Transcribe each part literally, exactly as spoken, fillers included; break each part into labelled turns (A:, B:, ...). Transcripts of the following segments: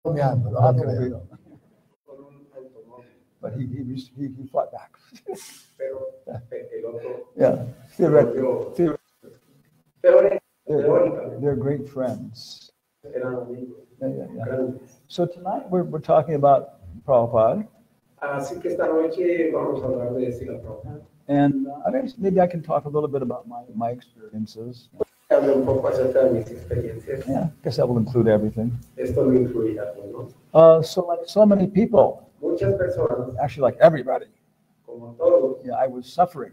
A: But he he he, he fought back. Yeah, theoretically, they're, they're great friends. Yeah, yeah, yeah. So tonight we're we're talking about Prabhupada.
B: Así que esta noche vamos a hablar de Srila Prabhupada.
A: And uh, I guess maybe I can talk a little bit about my, my experiences.
B: Hablo un poco acerca de mis experiencias.
A: Yeah, I guess that will include everything.
B: Esto lo incluirá todo.
A: Uh, so like so many people,
B: Muchas personas,
A: actually like everybody,
B: como todos,
A: yeah, I was suffering.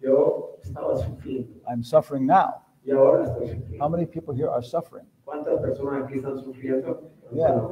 B: yo estaba sufriendo.
A: I'm suffering now.
B: Y ahora estoy sufriendo.
A: How many people here are suffering?
B: ¿Cuántas personas aquí están sufriendo?
A: Yeah,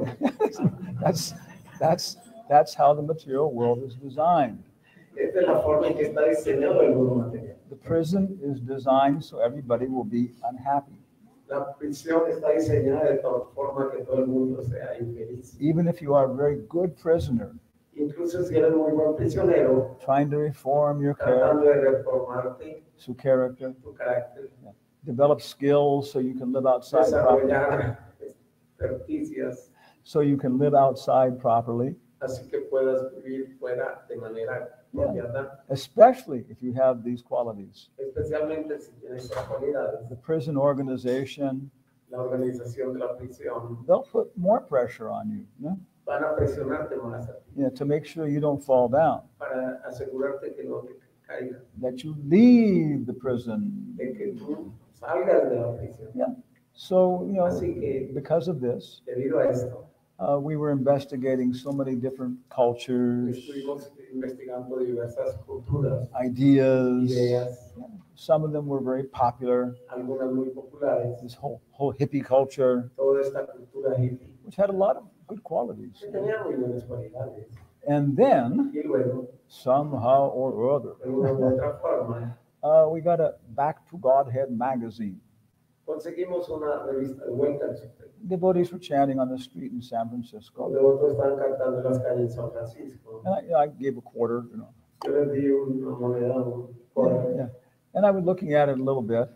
A: that's that's that's how the material world is designed.
B: Esta es la forma en que está diseñado el mundo material.
A: The prison is designed so everybody will be unhappy.
B: La prisión está diseñada de tal forma que todo el mundo sea infeliz.
A: Even if you are a very good prisoner,
B: incluso si eres muy buen prisionero,
A: trying to reform your
B: tratando
A: character,
B: de reformarte,
A: so character,
B: tu carácter,
A: yeah. Develop skills so you can live outside properly.
B: desarrollar experticias,
A: So you can live outside properly.
B: así que puedas vivir fuera de manera apropiada,
A: Especially if you have these qualities.
B: especialmente si tienes estas cualidades.
A: The prison organization,
B: La organización de la prisión
A: they'll put more pressure on you, yeah?
B: van a presionarte más a ti
A: Yeah, to make sure you don't fall down,
B: para asegurarte que no te caigas,
A: that you leave the prison.
B: de que tú salgas de la prisión.
A: Yeah. So, you know,
B: Así que,
A: because of this,
B: debido a esto,
A: uh, we were investigating so many different cultures,
B: estuvimos investigando diversas culturas,
A: ideas.
B: ideas,
A: Some of them were very popular.
B: algunas muy populares,
A: This whole whole hippie culture,
B: toda esta cultura hippie,
A: which had a lot of good qualities.
B: que tenía muy buenas cualidades.
A: And then,
B: Y luego,
A: somehow or other,
B: de una u otra forma,
A: uh, we got a Back to Godhead magazine.
B: conseguimos una revista de vuelta al Supremo.
A: Devotees were chanting on the street in San
B: Los
A: Francisco.
B: devotos estaban cantando en las calles de San Francisco.
A: And I, you know, I gave a quarter, you know.
B: Yo les di una moneda, un
A: Yeah,
B: quarter,
A: yeah. And I was looking at it a little bit.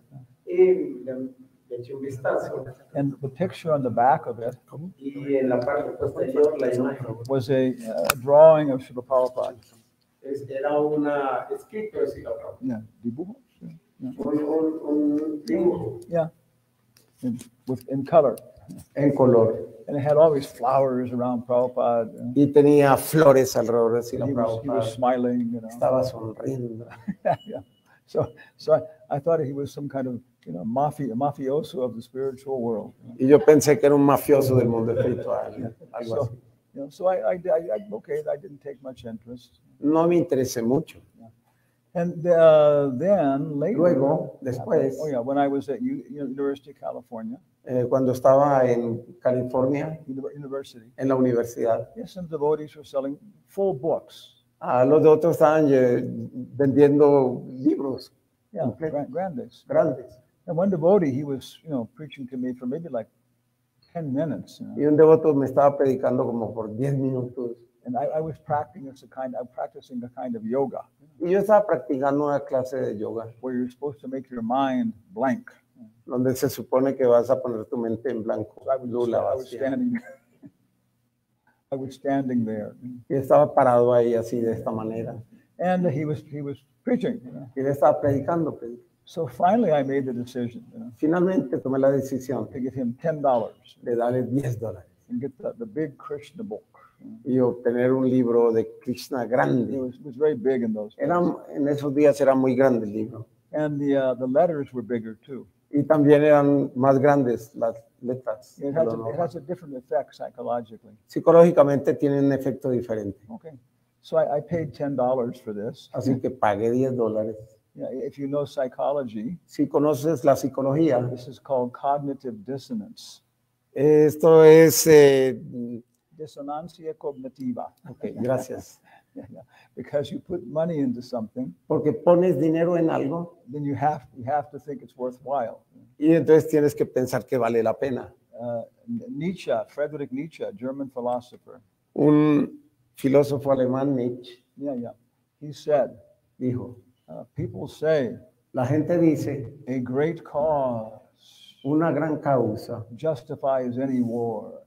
B: y le, le eché un vistazo.
A: And the picture on the back of it
B: Y en la parte posterior, la imagen
A: was a uh, drawing of Srila Prabhupada.
B: es- era una escrito de Srila Prabhupada.
A: Yeah, dibujo. Yeah,
B: Un, un, un dibujo
A: yeah. In, with, in color.
B: en color.
A: And it had all these flowers around Prabhupada. you know.
B: Y tenía flores alrededor de Srila
A: He was, he was
B: Prabhupada.
A: smiling, you know.
B: Estaba sonriendo.
A: Yeah. So, so I, I thought he was some kind of, you know, mafia, mafioso of the spiritual world.
B: Y yo pensé que era un mafioso del mundo espiritual. Algo
A: So,
B: así.
A: you know, so I, I, I, I- okay, I didn't take much interest.
B: No me interesé mucho.
A: And uh, then later,
B: Luego, después,
A: oh yeah, when I was at U, University of California,
B: eh, cuando estaba en California,
A: Uni- University,
B: en la universidad,
A: yes, some devotees were selling full books.
B: a los de otros estaban eh, vendiendo libros
A: Yeah,
B: Okay.
A: gran- grandes.
B: grandes.
A: And one devotee, he was, you know, preaching to me for maybe like ten minutes. You know?
B: Y un devoto me estaba predicando como por diez minutos.
A: And I, I was practicing a kind, I'm practicing a kind of yoga
B: Y yo estaba practicando una clase de yoga,
A: where you're supposed to make your mind blank.
B: donde se supone que vas a poner tu mente en blanco.
A: So I was,
B: nula,
A: I was
B: vacía.
A: standing, I was standing there,
B: Y estaba parado ahí así de esta manera.
A: and he was he was preaching. You know?
B: Y él estaba predicando. predicando.
A: So finally, I made the decision, you know,
B: Finalmente tomé la decisión
A: to give him ten dollars
B: de darle diez dólares
A: and get the, the big Krishna book. You know?
B: y obtener un libro de Krishna
A: It
B: grande.
A: was, it was very big in those days.
B: Era, en esos días era muy grande el libro.
A: And the uh, the letters were bigger too.
B: Y también eran más grandes las letras.
A: It
B: de
A: has,
B: lo
A: a, it
B: normal.
A: has a different effect psychologically.
B: Psicológicamente tienen un efecto diferente.
A: Okay, so I, I paid ten dollars for this.
B: Así que pagué diez dólares.
A: Yeah, if you know psychology,
B: Si conoces la psicología,
A: this is called cognitive dissonance.
B: esto es... eh,
A: Disonancia cognitiva.
B: ok, gracias.
A: Yeah, yeah. Because you put money into something,
B: Porque pones dinero en algo
A: then you have you have to think it's worthwhile.
B: y entonces tienes que pensar que vale la pena.
A: Uh, Nietzsche, Friedrich Nietzsche, German philosopher.
B: Un filósofo alemán, Nietzsche,
A: Yeah, yeah. He said,
B: dijo,
A: uh, people say
B: la gente dice,
A: a great cause
B: una gran causa
A: justifies any war.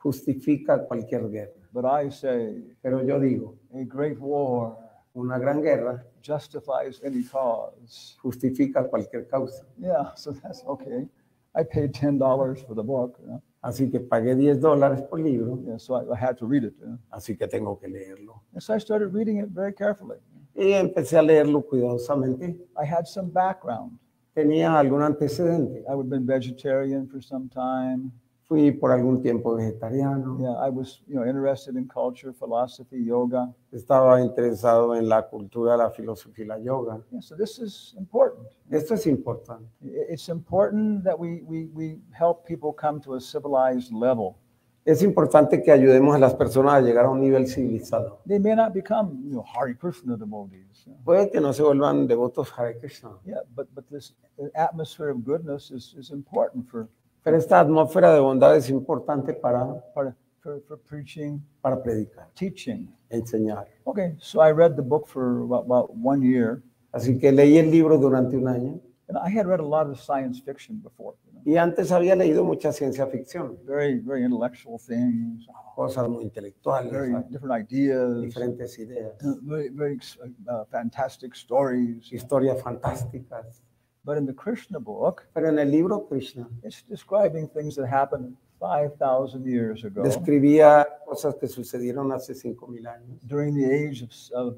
C: justifica cualquier guerra.
A: But I say
C: Pero yo digo,
A: a great war
C: una gran guerra
A: justifies any cause.
C: justifica cualquier causa.
A: Yeah, so that's okay. I paid ten dollars for the book, you know?
C: Así que pagué diez dólares por libro,
A: Yeah, so I, I had to read it. You know?
C: así que tengo que leerlo.
A: And so I started reading it very carefully.
C: Y empecé a leerlo cuidadosamente.
A: I had some background.
C: Tenía algún antecedente.
A: I had been vegetarian for some time.
C: Fui por algún tiempo vegetariano.
A: Yeah, I was, you know, interested in culture, philosophy, yoga.
C: Estaba interesado en la cultura, la filosofía y la yoga.
A: Yeah, so this is important.
C: Esto es importante.
A: I- It's important that we, we, we help people come to a civilized level.
C: Es importante que ayudemos a las personas a llegar a un nivel civilizado.
A: They may not become, you know, Hare Krishna devotees. You know?
C: Puede que no se vuelvan devotos Hare Krishna,
A: Yeah, but, but this atmosphere of goodness is, is important for,
C: pero esta atmósfera de bondad es importante para,
A: for, for, for preaching,
C: para predicar,
A: teaching.
C: enseñar.
A: Okay, so I read the book for about, about one year,
C: Así que leí el libro durante un año
A: and I had read a lot of science fiction before. You know?
C: y antes había leído mucha ciencia ficción,
A: Very, very intellectual things,
C: cosas muy intelectuales,
A: very different ideas,
C: diferentes ideas,
A: uh, very, very uh, fantastic stories.
C: historias fantásticas.
A: But in the Krishna book,
C: Pero en el libro Krishna
A: it's describing things that happened five thousand years ago
C: describía cosas que sucedieron hace cinco mil años,
A: during the age of, of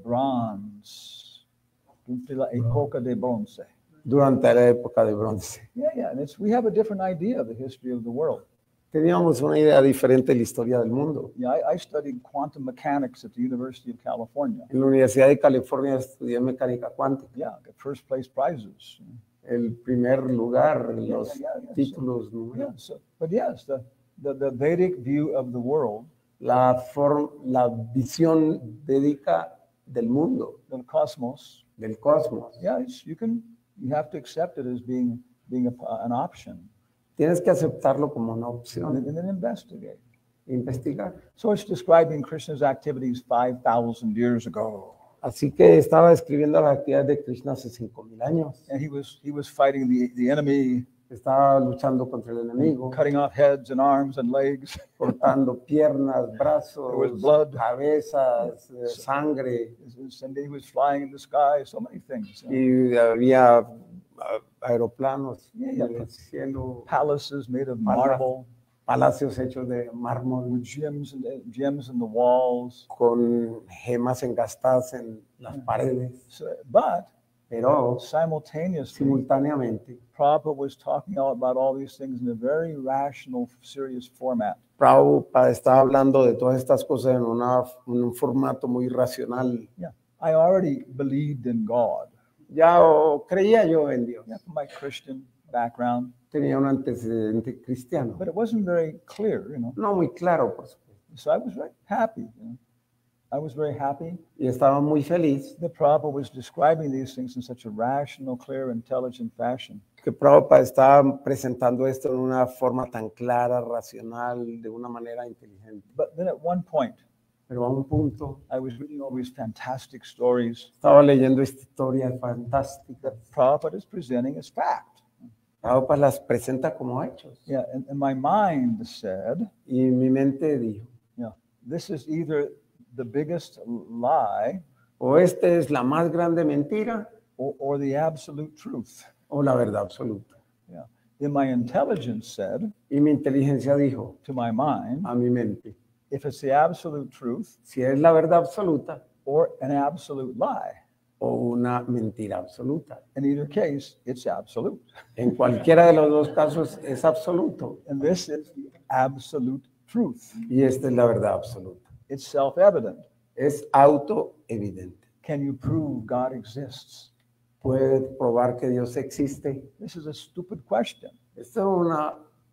A: bronze, durante la época de bronce.
C: durante la época de bronce.
A: Yeah, yeah, and it's, we have a different idea of the history of the world.
C: Teníamos una idea diferente de la historia del mundo.
A: Yeah, I, I studied quantum mechanics at the University of California.
C: En la Universidad de California estudié mecánica cuántica.
A: Yeah, got first place prizes.
C: El primer lugar,
A: Yeah,
C: los
A: yeah, yeah,
C: títulos,
A: Yeah,
C: números.
A: so, but yes, the, the, the Vedic view of the world,
C: La, form, la visión védica del mundo,
A: the cosmos,
C: del cosmos.
A: yeah, it's, you can, you have to accept it as being, being a, an option
C: Tienes que aceptarlo como una
A: and,
C: opción,
A: then- and then investigate.
C: investigar.
A: So it's describing Krishna's activities five thousand years ago.
C: Así que estaba describiendo las actividades de Krishna hace cinco mil años.
A: And he was, he was fighting the, the enemy,
C: Estaba luchando contra el enemigo,
A: cutting off heads and arms and legs.
C: cortando piernas, brazos,
A: There was blood.
C: cabezas, eh, sangre.
A: And he was flying in the sky, so many things. you know.
C: Y había ah, aeroplanos
A: Yeah, yeah.
C: en el cielo,
A: Palaces made of
C: Palace.
A: marble,
C: palacios hechos de mármol
A: with gems in the, gems in the walls.
C: con gemas engastadas en las paredes.
A: So, but
C: Pero
A: simultaneously,
C: simultáneamente,
A: Prabhupada was talking all about all these things in a very rational, serious format.
C: Prabhupada estaba hablando de todas estas cosas en, una, en un formato muy racional.
A: Yeah, I already believed in God.
C: Ya oh, creía yo en Dios.
A: Yeah, from my Christian background,
C: Tenía un antecedente cristiano.
A: but it wasn't very clear, you know.
C: No muy claro, por supuesto.
A: So I was very happy. You know? I was very happy
C: Y estaba muy feliz
A: that Prabhupada was describing these things in such a rational, clear, intelligent fashion.
C: que Prabhupada estaba presentando esto en una forma tan clara, racional, de una manera inteligente.
A: But then at one point,
C: Pero a un punto,
A: I was reading all these fantastic stories
C: estaba leyendo esta historia fantástica.
A: Prabhupada is presenting as fact.
C: Prabhupada las presenta como hechos.
A: Yeah, and, and my mind said,
C: Y mi mente dijo,
A: you know, this is either the biggest lie
C: o esta es la más grande mentira
A: or, or the absolute truth.
C: o la verdad absoluta.
A: Yeah. Then my intelligence said
C: Y mi inteligencia dijo
A: to my mind,
C: a mi mente,
A: if it's the absolute truth
C: si es la verdad absoluta
A: or an absolute lie,
C: o una mentira absoluta.
A: in either case, it's absolute.
C: En cualquiera de los dos casos es absoluto.
A: And this is the absolute truth.
C: Y esta es la verdad absoluta.
A: It's self-evident.
C: Es autoevidente.
A: Can you prove God exists?
C: ¿Puede probar que Dios existe?
A: This is a stupid question.
C: Esta es una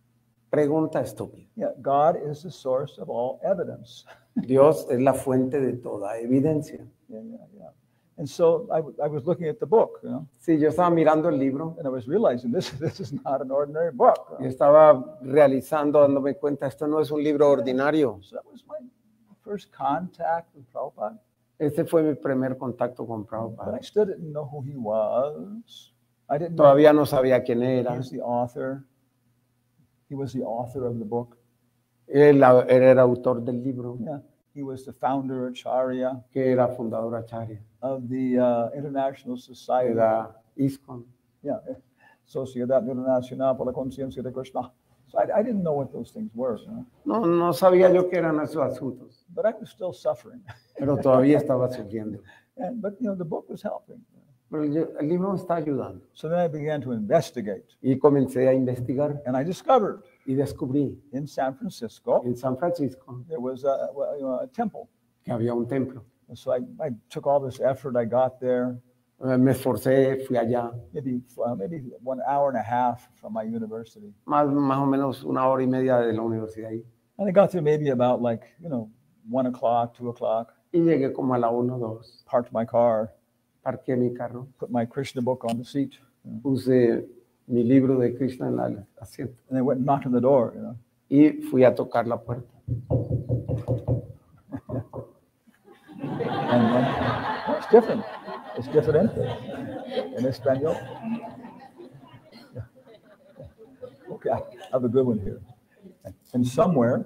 C: pregunta estúpida.
A: Yeah, God is the source of all evidence.
C: Dios es la fuente de toda evidencia.
A: Yeah, yeah, yeah. And so I, w- I was looking at the book, you know,
C: Sí, yo estaba mirando el libro
A: and I was realizing this, this is not an ordinary book.
C: y estaba realizando, dándome cuenta, esto no es un libro ordinario.
A: So that was my first contact with Prabhupada.
C: Este fue mi primer contacto con
A: But
C: Prabhupada.
A: I still didn't know who he was. I didn't know
C: Todavía no sabía quién
A: he
C: era.
A: was the author. He was the author of the book.
C: Él, él era autor del libro,
A: Yeah, he was the founder, Acharya,
C: que era fundador Acharya,
A: of the uh, International Society.
C: era ISKCON.
A: Yeah, Sociedad Internacional por la Conciencia de Krishna. So I, I didn't know what those things were, you know,
C: No, no sabía yo qué eran esos asuntos,
A: but I was still suffering.
C: pero todavía estaba sufriendo.
A: And, but, you know, the book was helping.
C: Pero el, el libro me está ayudando.
A: So then I began to investigate,
C: Y comencé a investigar
A: and I discovered
C: y descubrí
A: in San Francisco
C: en San Francisco
A: there was a, well, you know, a temple.
C: que había un templo.
A: And so I, I took all this effort. I got there,
C: Eh, Me esforcé, fui allá,
A: maybe uh, maybe one hour and a half from my university,
C: más, más o menos una hora y media de la universidad ahí.
A: and I got there maybe about like you know one o'clock, two o'clock.
C: Y llegué como a la una o dos.
A: Parked my car,
C: Parqué mi carro,
A: put my Krishna book on the seat, you know,
C: puse mi libro de Krishna en el asiento
A: and I went and knocked on the door. You know,
C: y fui a tocar la puerta.
A: and um, it's different. It's different in español. Yeah. Okay, I have a good one here. And somewhere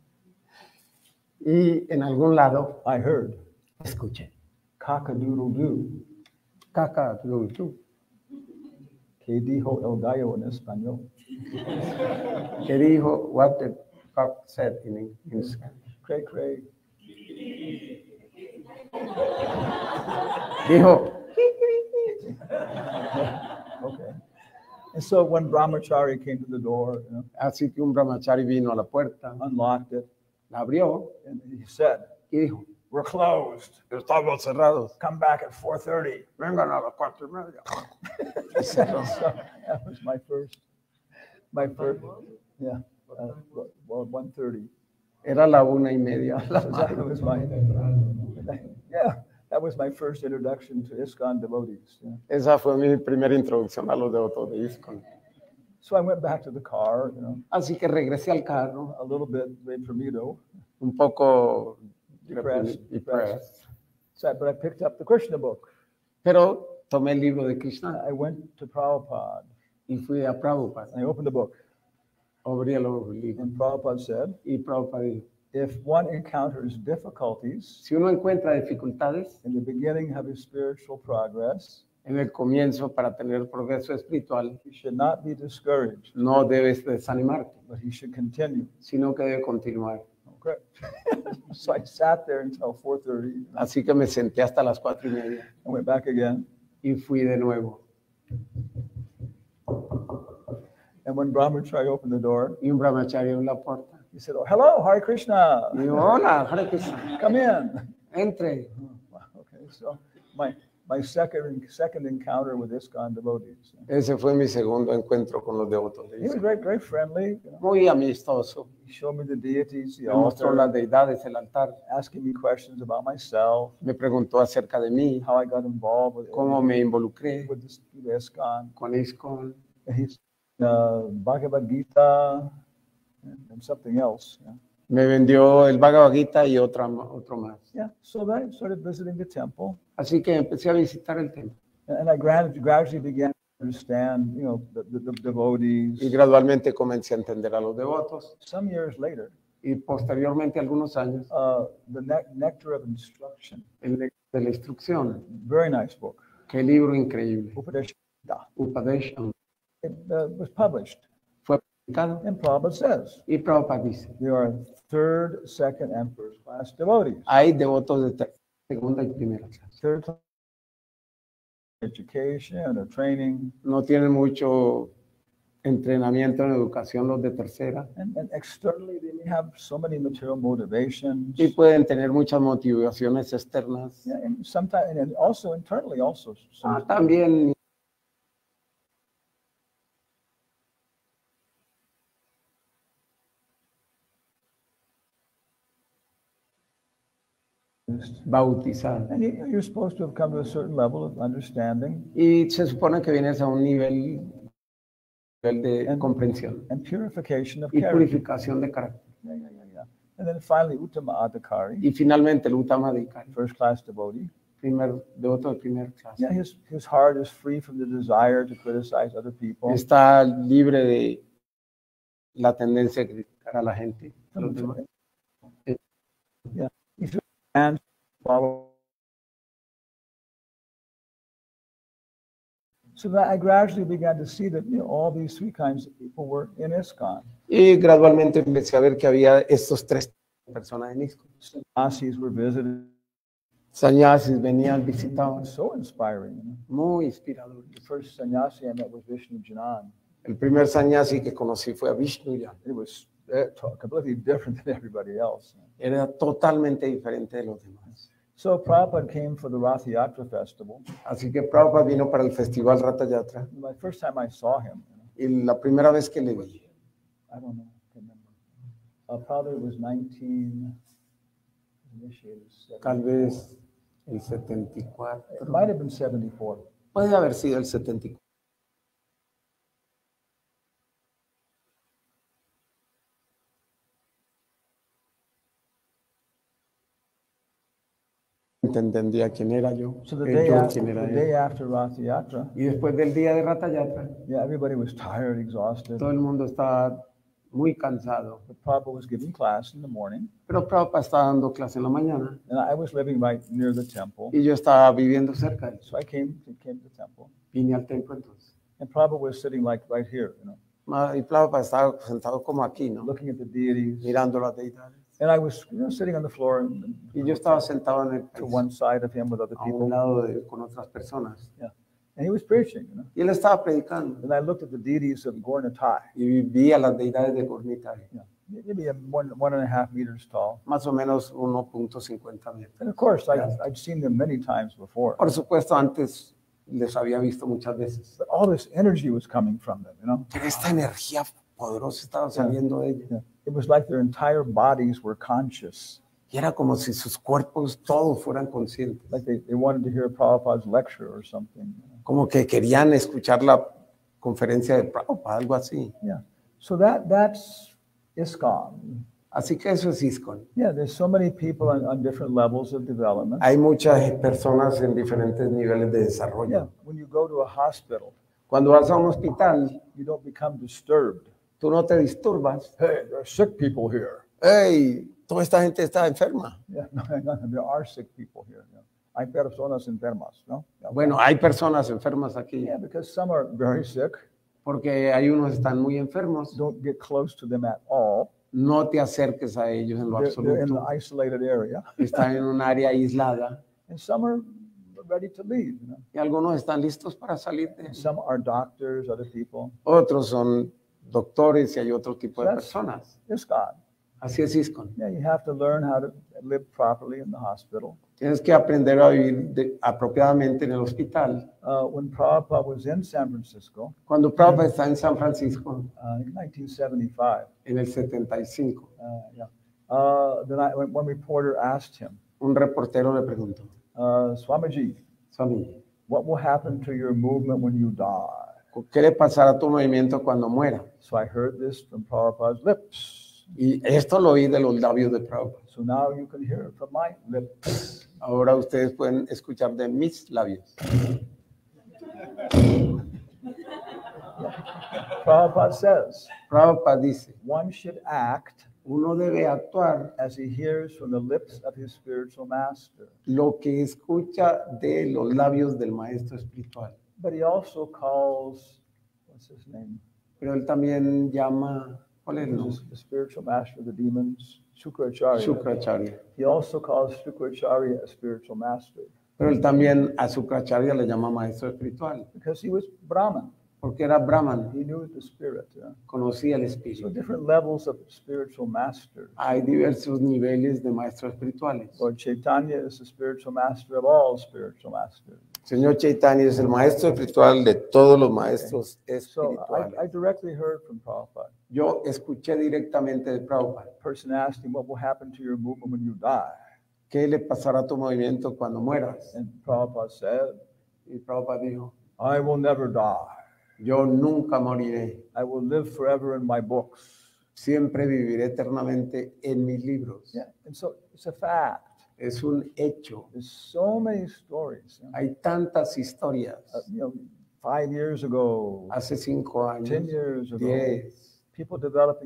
C: Y en algún lado
A: I heard
C: escuché,
A: cock-a-doodle-doo.
C: caca, tú, tú.
A: ¿Qué dijo el gallo en español?
C: Que dijo, what the cock said in, in Spanish.
A: Cray, cray.
C: Dijo,
A: Okay. And so when Brahmachari came to the door, you know,
C: así que un brahmachari vino a la puerta,
A: unlocked it,
C: la abrió
A: and he said,
C: y dijo,
A: "We're closed.
C: estamos cerrados,
A: Come back at four thirty."
C: vengan a las cuatro y media.
A: So that was my first, my first, yeah, uh, well, one thirty.
C: Era la una y media.
A: So that was my, yeah, that was my first introduction to ISKCON devotees. Yeah.
C: Esa fue mi primera introducción a los devotos de ISKCON.
A: So I went back to the car, you know,
C: Así que regresé al carro,
A: a little bit reprimido,
C: un poco
A: depressed,
C: depressed.
A: so, but I picked up the Krishna book.
C: Pero tomé el libro de Krishna
A: I went to Prabhupada,
C: y fui a Prabhupada.
A: and I opened the book,
C: Abrí los libros
A: and Prabhupada said,
C: y Prabhupada dijo,
A: if one encounters difficulties
C: si uno encuentra dificultades
A: in the beginning of his spiritual progress,
C: en el comienzo para tener progreso espiritual,
A: he should not be discouraged,
C: no debes desanimarte,
A: but he should continue.
C: sino que debe continuar.
A: Okay. So I sat there until four thirty.
C: Así que me senté hasta las cuatro y media
A: I went back again.
C: y fui de nuevo.
A: And when Brahmachari opened the door,
C: Y un brahmachari en la puerta.
A: he said, "Oh, hello, Hare Krishna.
C: Y digo, hola, Hare Krishna,
A: Come in."
C: entre.
A: Oh, wow, okay, so my my second second encounter with ISKCON devotees.
C: Ese fue mi segundo encuentro con los devotos de
A: He was
C: ISKCON.
A: very very friendly. You know.
C: Muy amistoso.
A: He showed me the deities, the
C: Me mostró las
A: altar,
C: deidades, el altar.
A: asking me questions about myself,
C: Me preguntó acerca de mí,
A: how I got involved with
C: cómo me involucré
A: with this, with ISKCON.
C: con ISKCON.
A: And he's uh, Bhagavad Gita and, and something else. Yeah.
C: Me vendió el Bhagavad Gita y otra, otro más.
A: Yeah. So then I started visiting the temple,
C: Así que empecé a visitar el templo.
A: and, and I gradually, gradually began to understand, you know, the, the, the devotees.
C: Y gradualmente comencé a entender a los devotos.
A: Some years later,
C: Y posteriormente, algunos años,
A: uh, the ne- Nectar of Instruction,
C: el de de la instrucción.
A: very nice book,
C: Qué libro increíble.
A: Upadeshita,
C: Upadeshan
A: it uh, was published.
C: fue publicado.
A: And Prabhupada says
C: Y Prabhupada dice,
A: there are third, second, and first class devotees.
C: hay devotos de ter- segunda y primera clase.
A: Third class education or training,
C: No tienen mucho entrenamiento en educación los de tercera.
A: and, and externally they may have so many material motivations.
C: Y pueden tener muchas motivaciones externas.
A: Yeah, and sometimes, and also internally also.
C: Ah,
A: Some,
C: también bautizar.
A: and you, you're supposed to have come to a certain level of understanding
C: Y se supone que vienes a un nivel, nivel de comprensión
A: and purification of
C: y
A: character.
C: purificación de carácter.
A: Yeah, yeah, yeah, yeah. And then finally, Uttama Adhikari,
C: Y finalmente el Uttamadhikari,
A: first class devotee.
C: primer devoto de primera clase.
A: Yeah, his, his heart is free from the desire to criticize other people.
C: Está libre de la tendencia a a la gente, a los demás.
A: Yeah. He threw his hands, follow. So that I gradually began to see that, you know, all these three kinds of people were in ISKCON.
C: Y gradualmente empecé a ver que había estos tres personas en ISKCON.
A: Sannyasis were visited.
C: Sannyasis venían, visitaban.
A: So inspiring. You know?
C: Muy inspirador.
A: The first sannyasi I met was Vishnu Janan.
C: El primer sannyasi que conocí fue a Vishnu Janan.
A: It was uh, completely different than everybody else.
C: Era totalmente diferente de los demás.
A: So Prabhupada came for the Rath Yatra festival.
C: Así que Prabhupada vino para el festival Ratha Yatra.
A: My first time I saw him.
C: Y la primera vez que le vi.
A: I don't know, I can't remember. Uh, probably it was nineteen.
C: Tal vez el setenta y cuatro.
A: It might have been seventy-four.
C: Puede haber sido el setenta y cuatro. Entendía quién era yo,
A: So the
C: eh,
A: day,
C: yo
A: after,
C: quién era
A: the
C: él.
A: day after Rath Yatra,
C: Y después del día de Ratha Yatra,
A: yeah, everybody was tired, exhausted.
C: todo el mundo estaba muy cansado.
A: But Prabhupada was giving class in the morning,
C: Pero Prabhupada estaba dando clase en la mañana
A: and I was living right near the temple.
C: y yo estaba viviendo cerca de eso.
A: So I came, came to the temple,
C: Vine al templo entonces.
A: and Prabhupada was sitting like right here, you know,
C: Ma- Y Prabhupada estaba sentado como aquí, ¿no?
A: looking at the deities.
C: Mirando las deidades.
A: And I was, you know, sitting on the floor and, and
C: Y yo estaba sentado en el
A: to
C: piso,
A: one side of him with other
C: a un
A: people.
C: lado de, con otras personas.
A: Yeah. And he was preaching, you know.
C: Y él estaba predicando.
A: And I looked at the deities of Gornatai,
C: Y vi a las deidades de Gornita,
A: yeah, maybe a one, one and a half meters tall.
C: más o menos uno punto cincuenta metros.
A: And of course, I,
C: Yeah.
A: I'd seen them many times before.
C: Por supuesto, antes les había visto muchas veces.
A: But all this energy was coming from them, you know.
C: Pero esta energía poderosa estaba saliendo de ellos.
A: Yeah. It was like their entire bodies were conscious.
C: Y era como si sus cuerpos todos fueran conscientes.
A: Like they, they wanted to hear Prabhupada's lecture or something. you know.
C: Como que querían escuchar la conferencia de Prabhupada, algo así.
A: Yeah. So that that's ISKCON.
C: Así que eso es ISKCON.
A: Yeah, there's so many people on, on different levels of development.
C: Hay muchas personas en diferentes niveles de
A: Yeah,
C: desarrollo.
A: when you go to a hospital,
C: Cuando vas a un hospital,
A: you don't become disturbed.
C: tú no te disturbas.
A: Hey, there are sick people here.
C: ¡Hey! Toda esta gente está enferma.
A: Yeah, no, no, there are sick people here. Yeah. Hay personas enfermas, no? Yeah.
C: Bueno, hay personas enfermas aquí,
A: Yeah, because some are very sick.
C: porque hay unos que están muy enfermos.
A: Don't get close to them at all.
C: No te acerques a ellos en lo
A: They're, they're in
C: absoluto.
A: the isolated area.
C: Están en un área aislada
A: And some are ready to leave. You know?
C: y algunos están listos para salir de eso.
A: Some are doctors, other people.
C: Otros son doctores y hay otro tipo de
A: That's-
C: personas.
A: It's God.
C: Así es ISKCON.
A: Yeah, you have to learn how to live properly in the hospital.
C: Tienes que aprender a vivir de- apropiadamente en el hospital.
A: Uh, when Prabhupada was in San Francisco
C: Cuando Prabhupada está en San Francisco,
A: uh, in nineteen seventy-five,
C: en el setenta y cinco,
A: uh, yeah, uh, then I, when one reporter asked him,
C: un reportero le preguntó,
A: uh, Swamiji,
C: Swami,
A: what will happen to your movement when you die?
C: ¿qué le pasará a tu movimiento cuando muera?
A: So I heard this from Prabhupada's lips.
C: Y esto lo oí de los labios de Prabhupada.
A: So now you can hear it from my lips.
C: Ahora ustedes pueden escuchar de mis labios.
A: Prabhupada says,
C: Prabhupada dice,
A: one should act
C: uno debe actuar
A: as he hears from the lips of his spiritual master.
C: lo que escucha de los labios del maestro espiritual.
A: But he also calls, what's his name?
C: Pero él también llama, ¿cuál es el
A: Who's
C: nombre?
A: the spiritual master of the demons, Shukracharya.
C: Shukracharya.
A: He also calls Shukracharya a spiritual master
C: Pero él también a Shukracharya le llama maestro espiritual,
A: because he was Brahman.
C: porque era Brahman,
A: He knew the spirit. Yeah?
C: conocía el
A: So
C: espíritu.
A: different levels of spiritual masters.
C: Hay diversos niveles de maestros espirituales.
A: Lord Chaitanya is the spiritual master of all spiritual masters.
C: Señor Chaitanya es el maestro espiritual de todos los maestros
A: So I,
C: espirituales.
A: I directly heard from Prabhupada.
C: Yo escuché directamente de Prabhupada.
A: A person asked him, what will happen to your movement when you die?
C: ¿Qué le pasará a tu movimiento cuando mueras?
A: And Prabhupada said,
C: Y Prabhupada dijo,
A: I will never die.
C: yo nunca moriré,
A: I will live forever in my books.
C: siempre viviré eternamente en mis libros.
A: Yeah, and so it's a fact.
C: Es un hecho.
A: There's so many stories. You know,
C: Hay tantas historias.
A: Uh, you know, five years ago,
C: Hace cinco
A: ten
C: años,
A: years ago,
C: diez,
A: people developing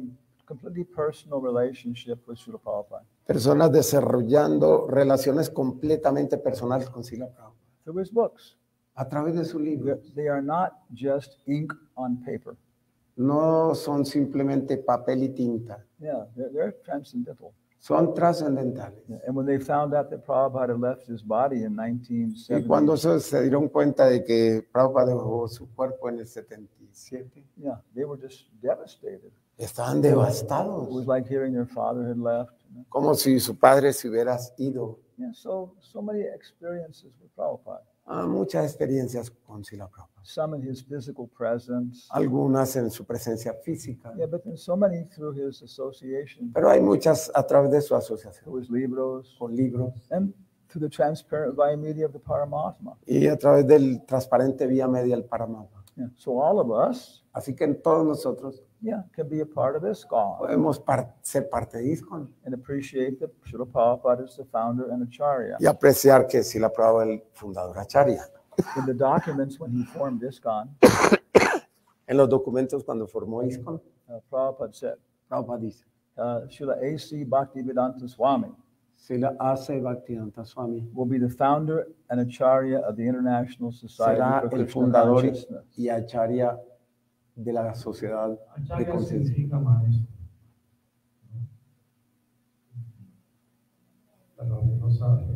A: completely personal relationship with Srila Prabhupada.
C: Personas desarrollando relaciones completamente personales con Srila Prabhupada.
A: Through his books.
C: A través de su libro.
A: They're- They are not just ink on paper.
C: No son simplemente papel y tinta.
A: Yeah, they're, they're transcendental.
C: Son trascendentales.
A: Yeah, and when they found out that Prabhupada had left his body in nineteen
C: Y cuando
A: seventy,
C: se, se dieron cuenta de que Prabhupada dejó su cuerpo en el setenta y siete,
A: yeah, they were just devastated.
C: estaban
A: It
C: devastados,
A: was like hearing their father had left. You know?
C: como si su padre se hubiera ido.
A: Yeah, so so many experiences with Prabhupada.
C: Ah, muchas experiencias con Srila Prabhupada.
A: Some in his physical presence.
C: Algunas en su presencia física,
A: Yeah, but then so many through his association,
C: pero hay muchas a través de su asociación,
A: through his libros,
C: con libros
A: and through the transparent via media of the Paramatma.
C: y a través del transparente vía media del Paramatma.
A: Yeah, so all of us,
C: Así que todos nosotros
A: yeah, can be a part of ISKCON
C: podemos par- ser parte de ISKCON
A: and appreciate that Srila Prabhupada is the founder and acharya.
C: y apreciar que Srila Prabhupada es el fundador Acharya.
A: In the documents when he formed ISKCON,
C: En los documentos cuando formó ISKCON,
A: uh, Prabhupada said,
C: Prabhupada dice,
A: uh, Srila A C Bhaktivedanta Swami
C: Srila A C Bhaktivedanta Swami
A: will be the founder and acharya of the International Society
C: será
A: for
C: el
A: Krishna
C: fundador
A: Consciousness.
C: y Acharya de la sociedad de
B: Acharya
C: conciencia.
B: significa maestro. Pero no sabe.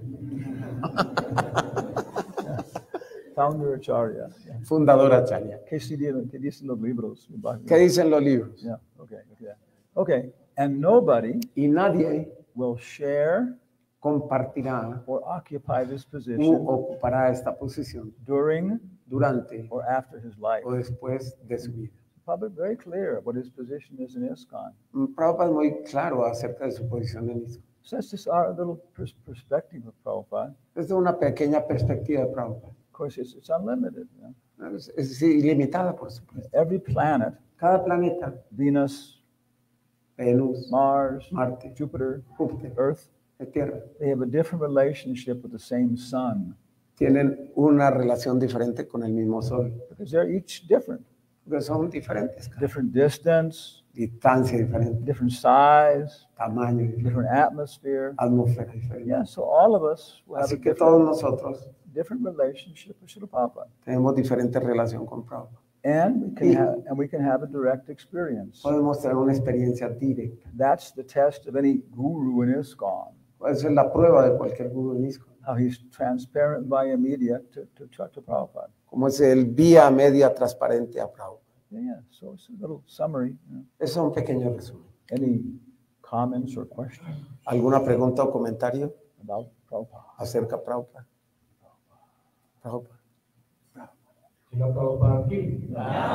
A: Founder acharya. Yeah.
C: Fundador Acharya.
A: ¿Qué se dicen, qué dicen los libros?
C: ¿Qué dicen los libros?
A: Yeah, okay, okay. Okay, and nobody
C: Y nadie
A: will share
C: compartirá
A: or occupy this
C: u
A: position
C: ocupará esta posición
A: during
C: durante
A: or after his life.
C: o después de su vida.
A: Prabhupada very clear what his position is in ISKCON.
C: Prabhupada es muy claro acerca de su posición en ISKCON.
A: So that's just our little pers- perspective of Prabhupada.
C: Es una pequeña perspectiva de Prabhupada.
A: Of course, it's, it's unlimited. You know?
C: Es, es ilimitada, por supuesto.
A: Every planet,
C: Cada planeta,
A: Venus,
C: Venus,
A: Mars,
C: Marte,
A: Jupiter,
C: Júpiter,
A: Earth,
C: la Tierra,
A: they have a different relationship with the same sun
C: tienen una relación diferente con el mismo Sol,
A: because they're each different.
C: porque son diferentes, cada
A: Different distance,
C: distancia diferente,
A: different size,
C: tamaño diferente,
A: different atmosphere.
C: atmósfera diferente.
A: Yeah, so all of us will have a
C: Así que todos
A: different,
C: nosotros
A: different relationship with Srila Prabhupada.
C: tenemos diferente relación con Prabhupada.
A: And we can have and we can have a direct experience.
C: Podemos tener una experiencia directa.
A: That's the test of any guru in ISKCON,
C: Esa es la prueba de cualquier gurú en ISKCON.
A: how he's transparent via media to, to, to, to Prabhupada.
C: Como es el vía media transparente a Prabhupada.
A: Yeah, yeah, so it's a little summary. You know.
C: Eso es un pequeño resumen.
A: Any comments or questions
C: ¿Alguna pregunta o comentario
A: about Prabhupada?
C: acerca de Prabhupada? Prabhupada.
B: Si la Prabhupada aquí.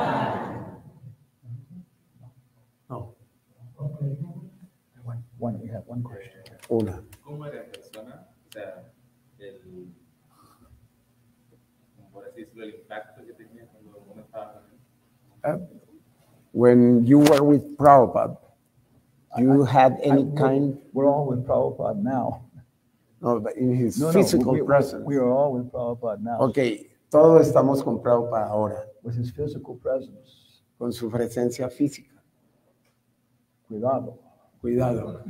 C: No,
B: Okay.
A: One, one, we have one question.
C: una.
D: ¿Cómo era en persona? O sea, el, como por así decirlo, el impacto que tenía cuando uno estaba con él.
C: Uh, when you were with Prabhupada, you had any
A: I-
C: kind,
A: We're all with Prabhupada now.
C: no, but in his
A: No, no,
C: physical
A: we, we-
C: presence.
A: we are all with Prabhupada now.
C: Ok, todos estamos con Prabhupada ahora,
A: With his physical presence.
C: con su presencia física.
A: Cuidado.
C: Cuidado.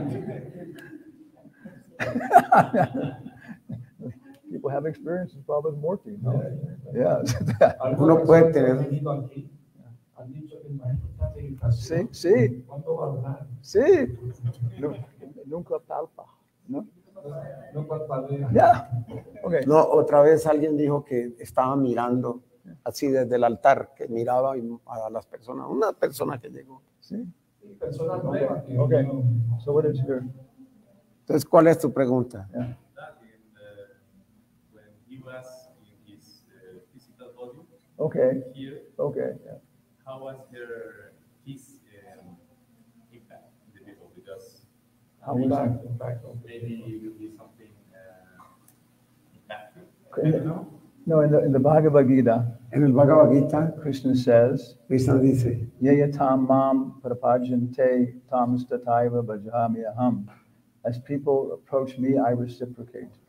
A: People have experiences Prabhupada's Murti, no? Yeah.
C: Uno puede tener-
B: Han venido aquí, han dicho que el maestro está de educación.
A: Sí, sí.
B: ¿Cuándo va a hablar?
A: Sí. Nu- Nunca palpa, ¿no?
B: No parpadea.
A: Yeah. Okay.
C: No, otra vez alguien dijo que estaba mirando así desde el altar, que miraba a las personas, una persona que llegó.
A: Sí.
B: Sí, personas nuevas que
A: Okay.
B: no-
A: So what is your,
C: Entonces, ¿cuál es tu pregunta?
A: yeah.
D: That in the, when he was in his uh, physical body
A: Okay,
D: here,
A: okay, yeah.
D: how was her, his um, impact on the people? Because
A: How was
B: Impact, impact, okay.
D: maybe it will be something uh, impactful.
A: Okay.
D: I don't know.
A: No, in the, in the Bhagavad Gita,
C: En el Bhagavad Gita,
A: Krishna says,
C: Krishna dice,
A: Yaya tam mam prapajante tam stataiva bhajami aham. As people approach me, I reciprocate.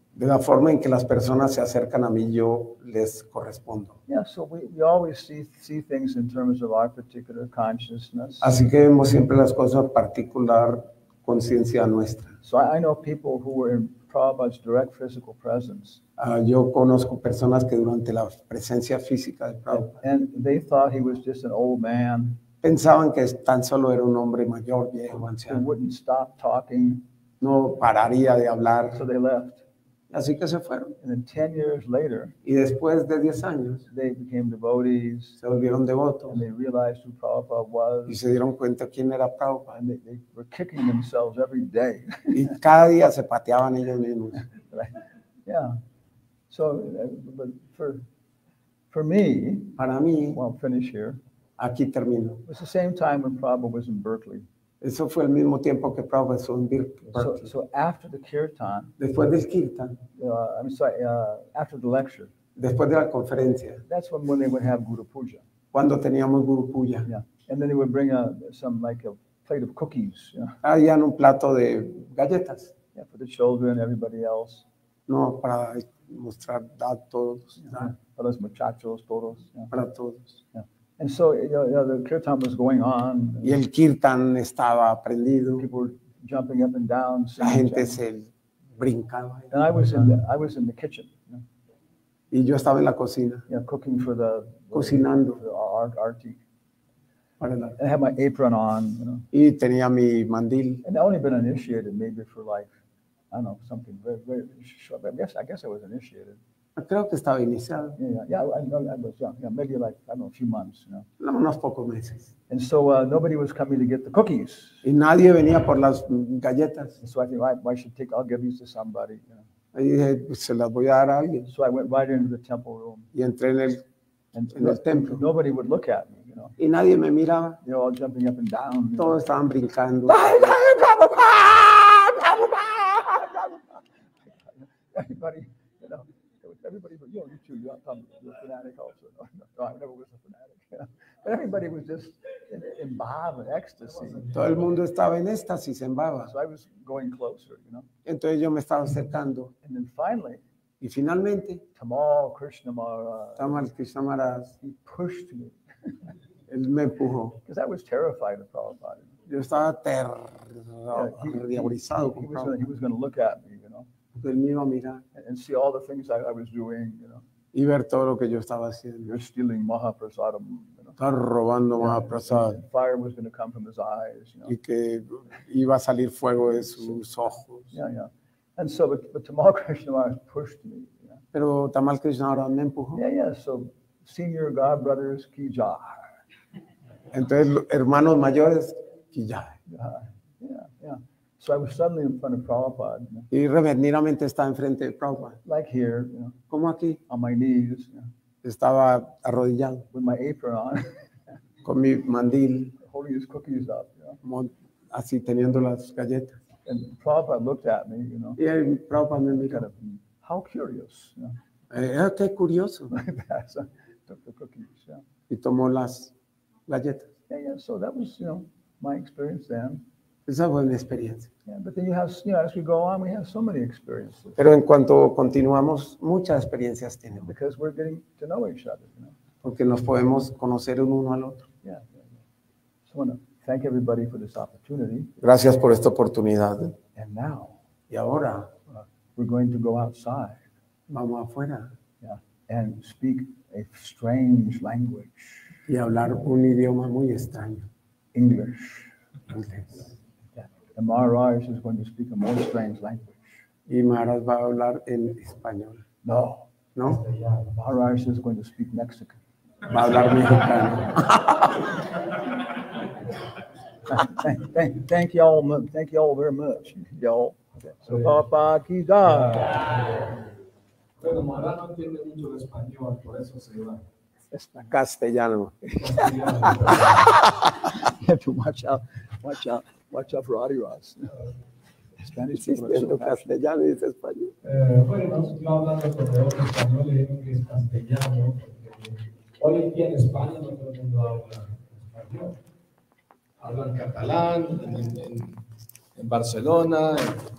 C: De la forma en que las personas se acercan a mí, yo les correspondo.
A: Yeah, so we, we always see, see things in terms of our particular consciousness.
C: Así que vemos siempre las cosas particular conciencia nuestra.
A: So I, I know people who were in Prabhupada's direct physical presence,
C: Ah, yo conozco personas que durante la presencia física de Prabhupada
A: and they thought he was just an old man
C: pensaban que tan solo era un hombre mayor, viejo,
A: who
C: anciano.
A: wouldn't stop talking,
C: No pararía de
A: so
C: hablar.
A: they left.
C: Así que se fueron.
A: And then ten years later,
C: Y después de diez años
A: they became devotees,
C: se volvieron devotos
A: and they realized who Prabhupada was,
C: y se dieron cuenta quién era Prabhupada.
A: and they, they were kicking themselves every day.
C: Y cada día se pateaban ellos mismos.
A: Right? Yeah. So, uh, but for for me,
C: Para mí,
A: well, I'll finish here.
C: aquí termino.
A: It was the same time when Prabhupada was in Berkeley.
C: Eso fue el mismo tiempo que Prabhupada estuvo en Bir-
A: So,
C: Berkeley.
A: so after the kirtan,
C: Después del kirtan,
A: uh, I'm sorry, uh, after the lecture,
C: después de la conferencia,
A: that's when, when they would have Guru Puja.
C: cuando teníamos Guru Puya,
A: Yeah. And then they would bring a, some, like a plate of cookies, you know,
C: habían un plato de galletas,
A: yeah, for the children, everybody else,
C: no para mostrar a todos,
A: uh, para los muchachos, todos. Yeah.
C: para todos.
A: And so, you know, you know, the kirtan was going on.
C: Y el kirtan estaba prendido,
A: People were jumping up and down.
C: la
A: singing,
C: gente
A: chanting.
C: se brincaba.
A: And I was in the, I was in the kitchen, you know,
C: Y yo estaba en la cocina,
A: you know, cooking for the,
C: cocinando
A: for the art, arti.
C: para la-
A: And I had my apron on, you know.
C: y tenía mi mandil.
A: And I only been initiated maybe for like, I don't know, something very, very short. I guess, I guess I was initiated.
C: Creo que estaba iniciado,
A: Yeah, yeah, yeah. I, I was young. Yeah, maybe like I don't know, a few months, you know.
C: unos pocos meses.
A: And so uh, nobody was coming to get the cookies.
C: Y nadie venía por las galletas.
A: And so I think I, I should take. I'll give these to somebody. You know.
C: Ahí dije, pues, se las voy a dar a alguien.
A: So I went right into the temple room,
C: Y entré en el,
A: and
C: en el templo.
A: nobody would look at me. You know,
C: Y nadie me miraba.
A: they're all jumping up and down. You know.
C: Todos estaban brincando.
A: Everybody, you know, everybody, but you know, you too, you're not you're a fanatic also. No, no, no, I never was a fanatic. You know? But everybody was just in, in Bob and ecstasy.
C: Todo el mundo estaba en éxtasis, en baba.
A: So I was going closer, you know.
C: Entonces yo me estaba acercando.
A: And then finally,
C: Y finalmente,
A: Tamal Krishnamara,
C: Tamal Krishna Maharaj,
A: he pushed me
C: él me empujó.
A: because I was terrified of Prabhupada.
C: Yo estaba
A: Yeah, he, he,
C: aterrorizado
A: he
C: con
A: was gonna, he
C: Prabhupada.
A: was going to look at me, you know,
C: Él me iba a mirar
A: and, and see all the things I, I was doing, you know.
C: y ver todo lo que yo estaba haciendo.
A: You're stealing Mahaprasadam, you know.
C: Estaba robando
A: Yeah,
C: Mahaprasad
A: and fire was going to come from his eyes, you know.
C: y que iba a salir fuego de sus ojos.
A: Yeah, yeah. And so, but, but Tamal Krishnamara pushed me, you know.
C: Pero Tamal Krishna Maharaj me empujó.
A: Yeah, yeah. So, senior God brothers, ki jai.
C: Entonces, los hermanos mayores, y ya.
A: Yeah, yeah, yeah. So I was suddenly in front of Prabhupada, you know,
C: Y repentinamente estaba enfrente de Prabhupada.
A: like here, you know,
C: Como aquí,
A: on my knees, you know,
C: estaba arrodillado
A: with my apron on,
C: con mi mandil,
A: holding his cookies up, you know.
C: como así teniendo las galletas.
A: And Prabhupada looked at me, you know,
C: Y el Prabhupada me
A: kind
C: miró.
A: of, how curious, you know,
C: Eh, ah, qué curioso.
A: like that. So I took the cookies, yeah.
C: Y tomó las galletas.
A: Yeah, yeah. So that was, you know, my experience then.
C: Esa fue mi experiencia.
A: Yeah, but then you have, you know, as we go on, we have so many experiences
C: Pero en cuanto continuamos, muchas experiencias tenemos.
A: because we're getting to know each other, you know.
C: Porque nos podemos conocer un uno al otro.
A: Yeah, yeah, yeah. So I want to thank everybody for this opportunity.
C: Gracias por esta oportunidad.
A: And now
C: Y ahora
A: uh, we're going to go outside,
C: vamos afuera
A: yeah, and speak a strange language,
C: y hablar un idioma muy extraño.
A: English.
C: Inglés.
A: Yeah. And Maharaj is going to speak a more strange language.
C: Y Maharaj va a hablar en español,
A: No,
C: ¿no?
A: Maharaj is going to speak Mexican.
C: Va a hablar mexicano.
A: thank, thank, thank y'all, mu- thank y'all very much, y'all. Okay. So Papa ki jai.
B: Bueno, Mara no entiende mucho de español, por eso se va.
C: Está castellano.
A: You have to watch out, watch out, watch out for Adiras. Spanish people are so
C: Diciendo
A: passionate.
C: castellano y dice español.
B: Eh, bueno, yo hablando con otro español, le digo que es castellano, porque hoy en día en España no todo el mundo habla español. Hablan catalán en, en, en Barcelona,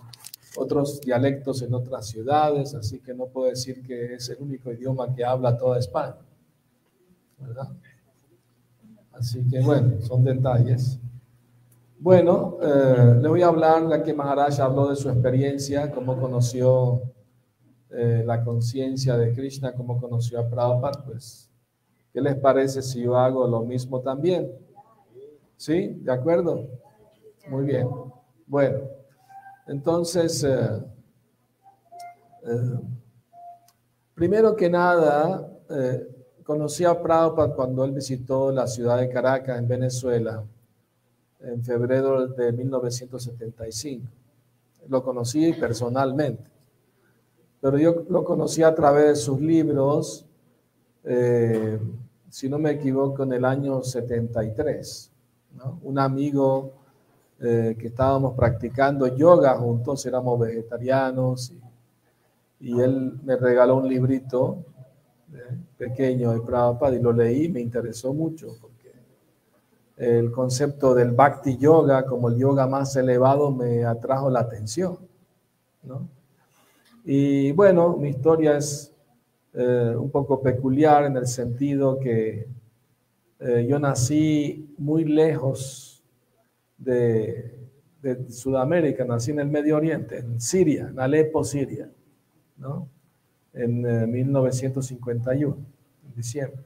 E: otros dialectos en otras ciudades, así que no puedo decir que es el único idioma que habla toda España, ¿verdad? Así que bueno, son detalles. Bueno, eh, le voy a hablar, ya que Maharaj habló de su experiencia, cómo conoció eh, la conciencia de Krishna, cómo conoció a Prabhupada, pues, ¿qué les parece si yo hago lo mismo también? ¿Sí? ¿De acuerdo? Muy bien. Bueno, entonces, eh, eh, primero que nada, eh, conocí a Prabhupada cuando él visitó la ciudad de Caracas, en Venezuela, en febrero de mil novecientos setenta y cinco. Lo conocí personalmente, pero yo lo conocí a través de sus libros, eh, si no me equivoco, en el año setenta y tres, ¿no? Un amigo eh, que estábamos practicando yoga juntos, éramos vegetarianos, y, y él me regaló un librito eh, pequeño de Prabhupada y lo leí, me interesó mucho, porque el concepto del Bhakti Yoga como el yoga más elevado me atrajo la atención, ¿no? Y bueno, mi historia es eh, un poco peculiar en el sentido que eh, yo nací muy lejos de, de Sudamérica, nací en el Medio Oriente, en Siria, en Alepo, Siria, ¿no? En eh, mil novecientos cincuenta y uno, en diciembre.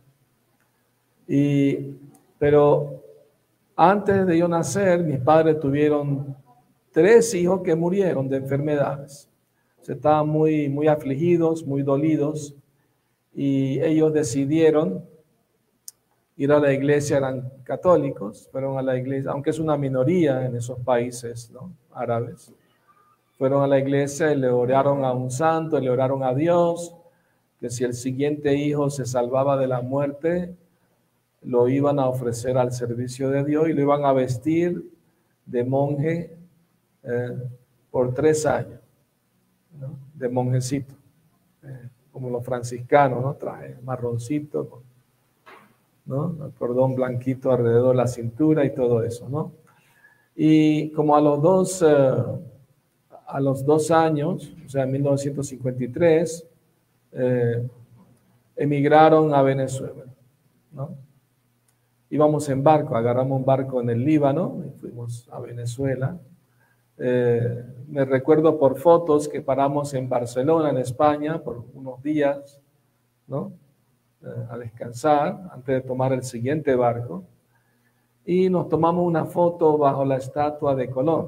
E: Y, pero antes de yo nacer, mis padres tuvieron tres hijos que murieron de enfermedades. Se estaban muy, muy afligidos, muy dolidos, y ellos decidieron ir a la iglesia. Eran católicos, fueron a la iglesia, aunque es una minoría en esos países, ¿no?, árabes. Fueron a la iglesia y le oraron a un santo, le oraron a Dios, que si el siguiente hijo se salvaba de la muerte, lo iban a ofrecer al servicio de Dios y lo iban a vestir de monje eh, por tres años, ¿no?, de monjecito, eh, como los franciscanos, ¿no?, traje marroncito, ¿no?, el cordón blanquito alrededor de la cintura y todo eso, ¿no? Y como a los dos, eh, a los dos años, o sea, en mil novecientos cincuenta y tres, eh, emigraron a Venezuela, ¿no? Íbamos en barco, agarramos un barco en el Líbano y fuimos a Venezuela. Eh, me recuerdo por fotos que paramos en Barcelona, en España, por unos días, ¿no?, eh, a descansar antes de tomar el siguiente barco. Y nos tomamos una foto bajo la estatua de Colón,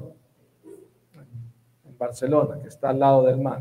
E: en Barcelona, que está al lado del mar.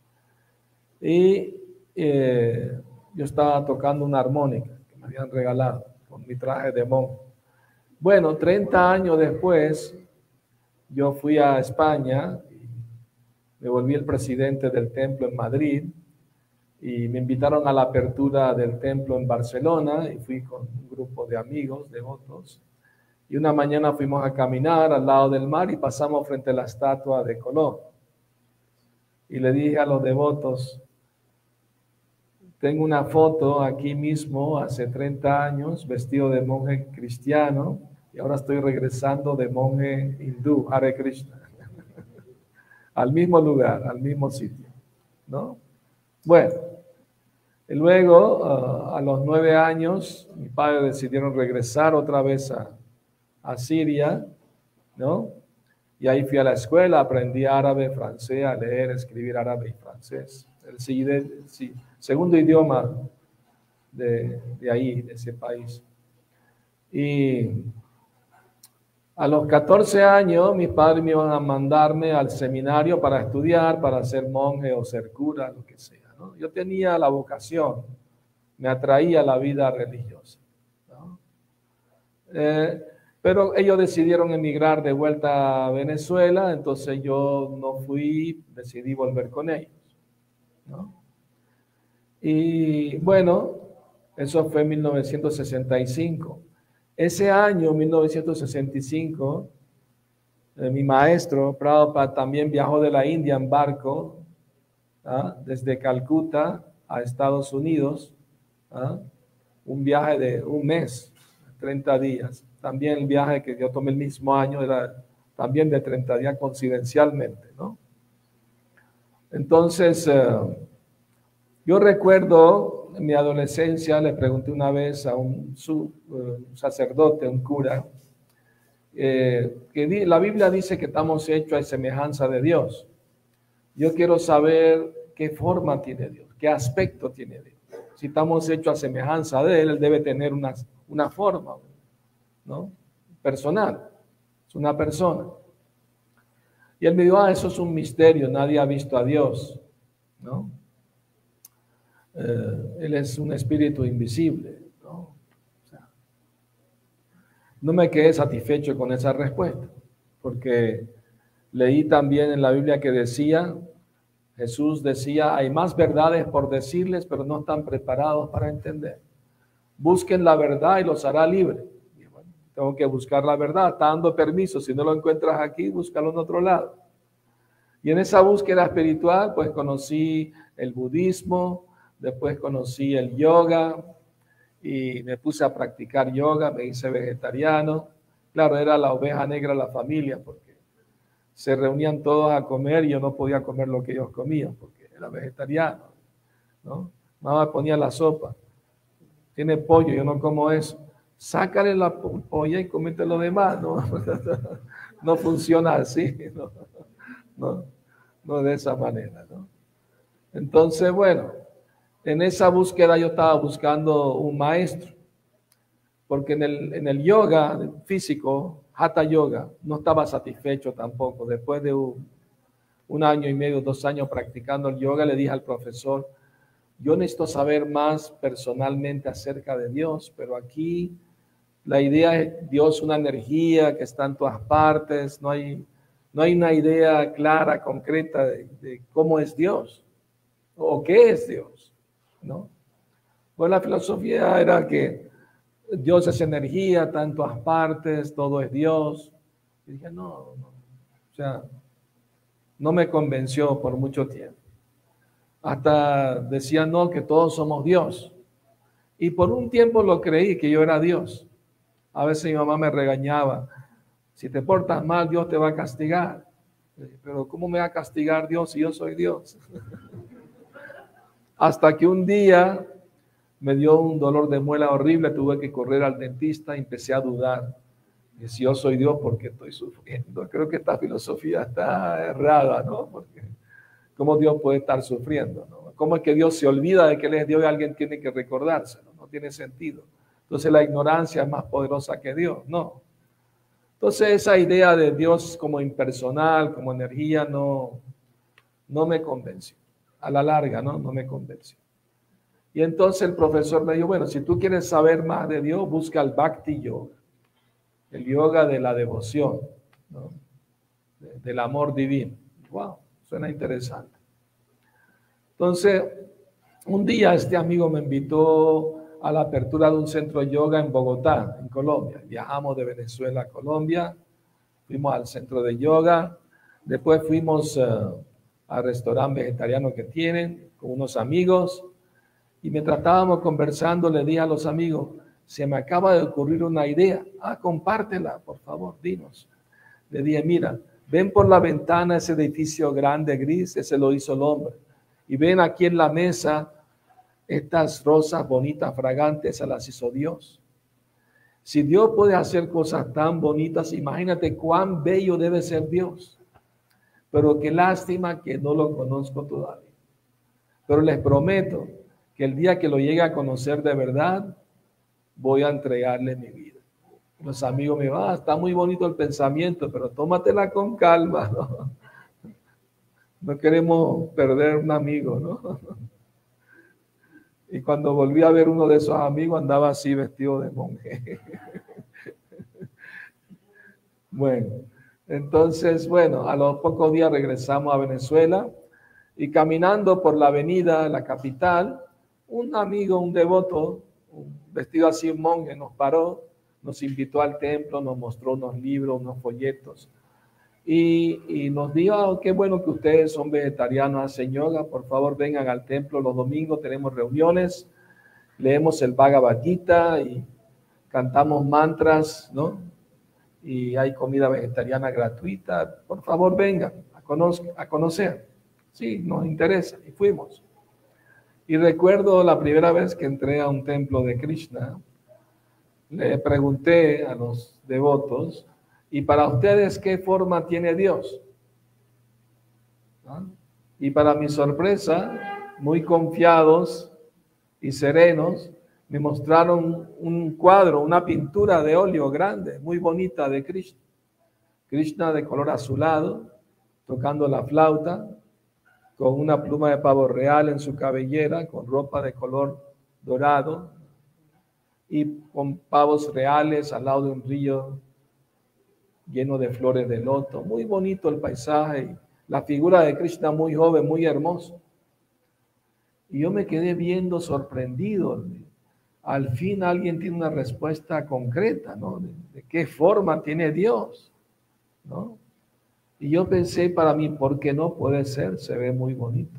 E: Y eh, yo estaba tocando una armónica que me habían regalado con mi traje de monje. Bueno, treinta años después, yo fui a España, y me volví el presidente del templo en Madrid, y me invitaron a la apertura del templo en Barcelona, y fui con un grupo de amigos, devotos, y una mañana fuimos a caminar al lado del mar y pasamos frente a la estatua de Colón. Y le dije a los devotos, tengo una foto aquí mismo, hace treinta años, vestido de monje cristiano, y ahora estoy regresando de monje hindú, Hare Krishna, al mismo lugar, al mismo sitio, ¿no? Bueno, y luego, uh, a los nueve años, mis padres decidieron regresar otra vez a, a Siria, ¿no? Y ahí fui a la escuela, aprendí árabe, francés, a leer, escribir árabe y francés. El, el, el segundo idioma de, de ahí, de ese país. Y a los catorce años, mis padres me iban a mandarme al seminario para estudiar, para ser monje o ser cura, lo que sea, ¿no? Yo tenía la vocación, me atraía la vida religiosa, ¿no? Eh, pero ellos decidieron emigrar de vuelta a Venezuela, entonces yo no fui, decidí volver con ellos, ¿no? Y bueno, eso fue en mil novecientos sesenta y cinco. Ese año, mil novecientos sesenta y cinco, eh, mi maestro, Prabhupada, también viajó de la India en barco, ¿ah?, desde Calcuta a Estados Unidos, ¿ah?, un viaje de un mes, treinta días. También el viaje que yo tomé el mismo año era también de treinta días coincidencialmente, ¿no? Entonces, eh, yo recuerdo en mi adolescencia, le pregunté una vez a un, su, uh, sacerdote, un cura, eh, que di, la Biblia dice que estamos hechos a semejanza de Dios. Yo quiero saber qué forma tiene Dios, qué aspecto tiene Dios. Si estamos hechos a semejanza de Él, Él debe tener una, una forma, ¿no? Personal, es una persona. Y él me dijo, ah, eso es un misterio, nadie ha visto a Dios, ¿no? Eh, él es un espíritu invisible, ¿no? O sea, no me quedé satisfecho con esa respuesta, porque leí también en la Biblia que decía, Jesús decía, hay más verdades por decirles, pero no están preparados para entender. Busquen la verdad y los hará libres. Y bueno, tengo que buscar la verdad, está dando permiso, si no lo encuentras aquí, búscalo en otro lado. Y en esa búsqueda espiritual, pues conocí el budismo, después conocí el yoga y me puse a practicar yoga, me hice vegetariano. Claro, era la oveja negra de la familia porque se reunían todos a comer y yo no podía comer lo que ellos comían porque era vegetariano, ¿no? Mamá ponía la sopa, tiene pollo, yo no como eso. Sácale la polla y comete lo demás, ¿no? No funciona así, ¿no? No, no de esa manera, ¿no? Entonces, bueno, en esa búsqueda yo estaba buscando un maestro, porque en el, en el yoga físico, Hatha Yoga, no estaba satisfecho tampoco. Después de un, un año y medio, dos años practicando el yoga, le dije al profesor, yo necesito saber más personalmente acerca de Dios, pero aquí la idea es Dios, una energía que está en todas partes, no hay... No hay una idea clara, concreta de, de cómo es Dios o qué es Dios, ¿no? Pues la filosofía era que Dios es energía, está en todas partes, todo es Dios. Y dije, no, no, o sea, no me convenció por mucho tiempo. Hasta decía, no, que todos somos Dios. Y por un tiempo lo creí, que yo era Dios. A veces mi mamá me regañaba. Si te portas mal, Dios te va a castigar. Pero ¿cómo me va a castigar Dios si yo soy Dios? Hasta que un día me dio un dolor de muela horrible, tuve que correr al dentista y empecé a dudar. Y si yo soy Dios, ¿por qué estoy sufriendo? Creo que esta filosofía está errada, ¿no? Porque ¿cómo Dios puede estar sufriendo, ¿no? ¿Cómo es que Dios se olvida de que Él es Dios y alguien tiene que recordárselo? No tiene sentido. Entonces la ignorancia es más poderosa que Dios, no. Entonces esa idea de Dios como impersonal, como energía, no, no me convenció. A la larga, ¿no? No me convenció. Y entonces el profesor me dijo, bueno, si tú quieres saber más de Dios, busca el Bhakti Yoga, el yoga de la devoción, ¿no? De, del amor divino. Wow, suena interesante. Entonces, un día este amigo me invitó a la apertura de un centro de yoga en Bogotá, en Colombia. Viajamos de Venezuela a Colombia, fuimos al centro de yoga, después fuimos uh, al restaurante vegetariano que tienen con unos amigos, y mientras estábamos conversando le dije a los amigos, se me acaba de ocurrir una idea, ah, compártela, por favor, dinos. Le dije, mira, ven por la ventana ese edificio grande gris, ese lo hizo el hombre, y ven aquí en la mesa estas rosas bonitas, fragantes, se las hizo Dios. Si Dios puede hacer cosas tan bonitas, imagínate cuán bello debe ser Dios. Pero qué lástima que no lo conozco todavía. Pero les prometo que el día que lo llegue a conocer de verdad, voy a entregarle mi vida. Los amigos me van, ah, está muy bonito el pensamiento, pero tómatela con calma, ¿no? No queremos perder un amigo, ¿no? Y cuando volví a ver uno de esos amigos, andaba así vestido de monje. Bueno, entonces, bueno, a los pocos días regresamos a Venezuela y caminando por la avenida, la capital, un amigo, un devoto, un vestido así, un monje, nos paró, nos invitó al templo, nos mostró unos libros, unos folletos. Y, y nos dijo, oh, qué bueno que ustedes son vegetarianos, hacen yoga, por favor vengan al templo los domingos, tenemos reuniones, leemos el Bhagavad Gita y cantamos mantras, ¿no? Y hay comida vegetariana gratuita, por favor vengan a, cono a conocer. Sí, nos interesa. Y fuimos. Y recuerdo la primera vez que entré a un templo de Krishna, le pregunté a los devotos, ¿y para ustedes qué forma tiene Dios? ¿No? Y para mi sorpresa, muy confiados y serenos, me mostraron un cuadro, una pintura de óleo grande, muy bonita de Krishna. Krishna de color azulado, tocando la flauta, con una pluma de pavo real en su cabellera, con ropa de color dorado y con pavos reales al lado de un río lleno de flores de loto. Muy bonito el paisaje, la figura de Krishna muy joven, muy hermoso. Y yo me quedé viendo sorprendido. Al fin alguien tiene una respuesta concreta, ¿no? De, de qué forma tiene Dios, ¿no? Y yo pensé para mí, ¿por qué no puede ser? Se ve muy bonito.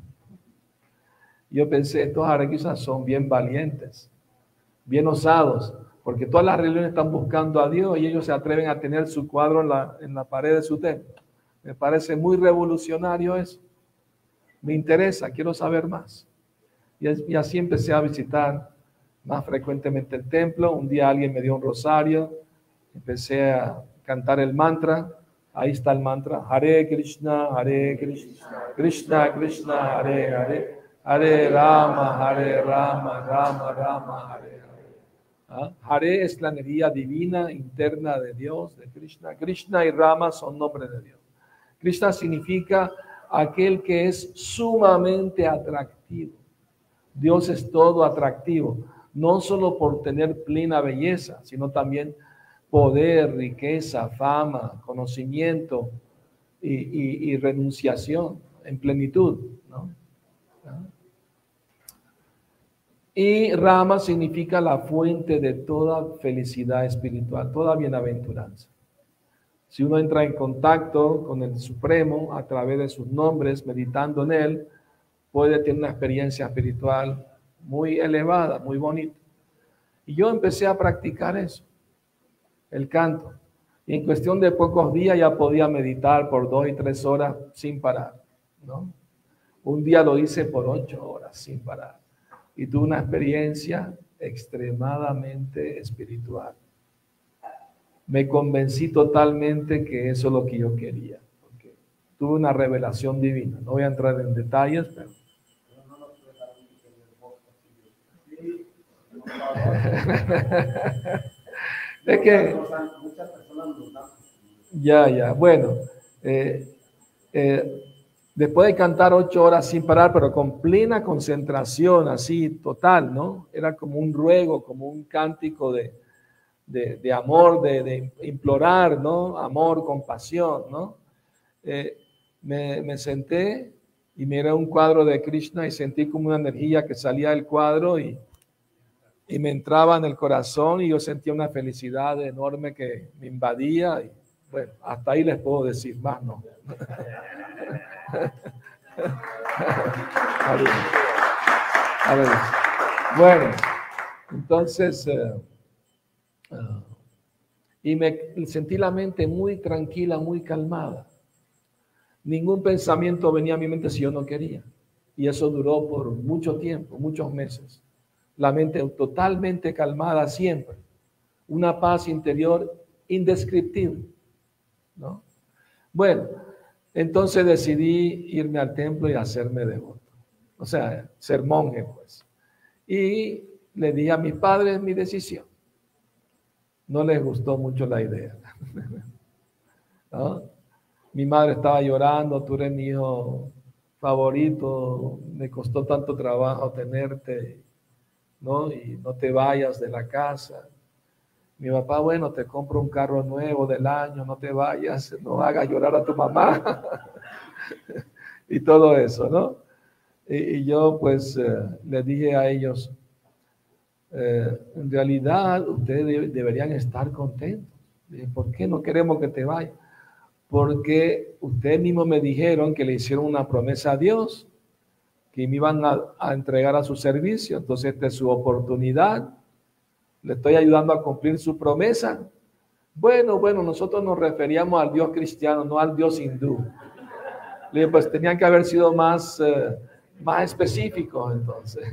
E: Yo pensé, estos Hare Krishnas son bien valientes, bien osados, porque todas las religiones están buscando a Dios y ellos se atreven a tener su cuadro en la, en la pared de su templo. Me parece muy revolucionario eso. Me interesa, quiero saber más. Y, es, y así empecé a visitar más frecuentemente el templo. Un día alguien me dio un rosario, empecé a cantar el mantra. Ahí está el mantra, Hare Krishna, Hare Krishna, Krishna Krishna, Hare Hare, Hare Rama, Hare Rama, Rama Rama, Hare Hare. ¿Ah? Hare es la energía divina interna de Dios, de Krishna. Krishna y Rama son nombres de Dios. Krishna significa aquel que es sumamente atractivo. Dios es todo atractivo, no solo por tener plena belleza, sino también poder, riqueza, fama, conocimiento y, y, y renunciación en plenitud, ¿no? ¿no? Y Rama significa la fuente de toda felicidad espiritual, toda bienaventuranza. Si uno entra en contacto con el Supremo a través de sus nombres, meditando en él, puede tener una experiencia espiritual muy elevada, muy bonita. Y yo empecé a practicar eso, el canto. Y en cuestión de pocos días ya podía meditar por dos y tres horas sin parar, ¿no? Un día lo hice por ocho horas sin parar. Y tuve una experiencia extremadamente espiritual. Me convencí totalmente que eso es lo que yo quería. Porque tuve una revelación divina. No voy a entrar en detalles, pero... es que... Ya, ya. Bueno, eh, eh, después de cantar ocho horas sin parar, pero con plena concentración, así total, ¿no? Era como un ruego, como un cántico de, de, de amor, de, de implorar, ¿no? Amor, compasión, ¿no? Eh, me, me senté y miré un cuadro de Krishna y sentí como una energía que salía del cuadro y, y me entraba en el corazón y yo sentía una felicidad enorme que me invadía. Y, bueno, hasta ahí les puedo decir, más no. A ver. A ver. Bueno, entonces, uh, uh, y me sentí la mente muy tranquila, muy calmada. Ningún pensamiento venía a mi mente si yo no quería. Y eso duró por mucho tiempo, muchos meses. La mente totalmente calmada siempre. Una paz interior indescriptible, ¿no? Bueno, entonces decidí irme al templo y hacerme devoto. O sea, ser monje, pues. Y le dije a mis padres mi decisión. No les gustó mucho la idea, ¿no? Mi madre estaba llorando, tú eres mi hijo favorito, me costó tanto trabajo tenerte, ¿no? Y no te vayas de la casa. Mi papá, bueno, te compro un carro nuevo del año, no te vayas, no hagas llorar a tu mamá. Y todo eso, ¿no? Y, y yo pues eh, les dije a ellos, eh, en realidad ustedes de, deberían estar contentos. Dije, ¿por qué no queremos que te vayas? Porque ustedes mismos me dijeron que le hicieron una promesa a Dios, que me iban a, a entregar a su servicio, entonces esta es su oportunidad. Le estoy ayudando a cumplir su promesa. Bueno, bueno, nosotros nos referíamos al Dios cristiano, no al Dios hindú. Le dije, pues tenían que haber sido más, eh, más específicos entonces.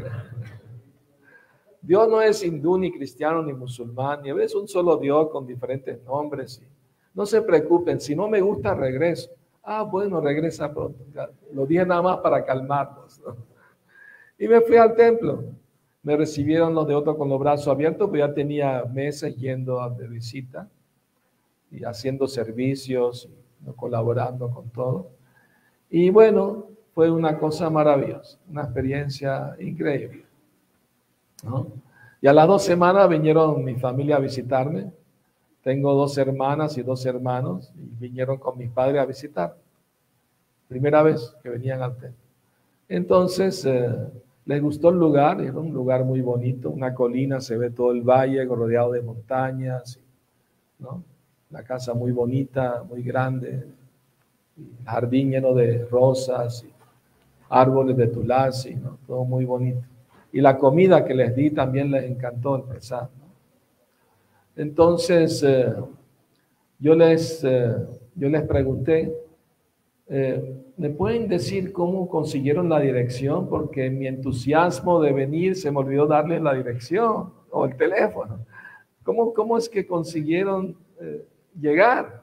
E: Dios no es hindú, ni cristiano, ni musulmán, ni es un solo Dios con diferentes nombres. No se preocupen, si no me gusta, regreso. Ah, bueno, regresa pronto. Lo dije nada más para calmarlos, ¿no? Y me fui al templo. Me recibieron los de otro con los brazos abiertos, pues ya tenía meses yendo de visita y haciendo servicios, ¿no? Colaborando con todo. Y bueno, fue una cosa maravillosa, una experiencia increíble, ¿no? Y a las dos semanas vinieron mi familia a visitarme. Tengo dos hermanas y dos hermanos y vinieron con mis padres a visitar. Primera vez que venían al templo. Entonces, eh, les gustó el lugar, era un lugar muy bonito, una colina, se ve todo el valle rodeado de montañas, ¿no? La casa muy bonita, muy grande, jardín lleno de rosas, y árboles de tulasi, ¿no? Todo muy bonito. Y la comida que les di también les encantó el pesar, ¿no? Entonces, eh, yo, les, eh, yo les pregunté, eh, ¿me pueden decir cómo consiguieron la dirección? Porque en mi entusiasmo de venir se me olvidó darles la dirección o el teléfono. ¿Cómo, cómo es que consiguieron eh, llegar?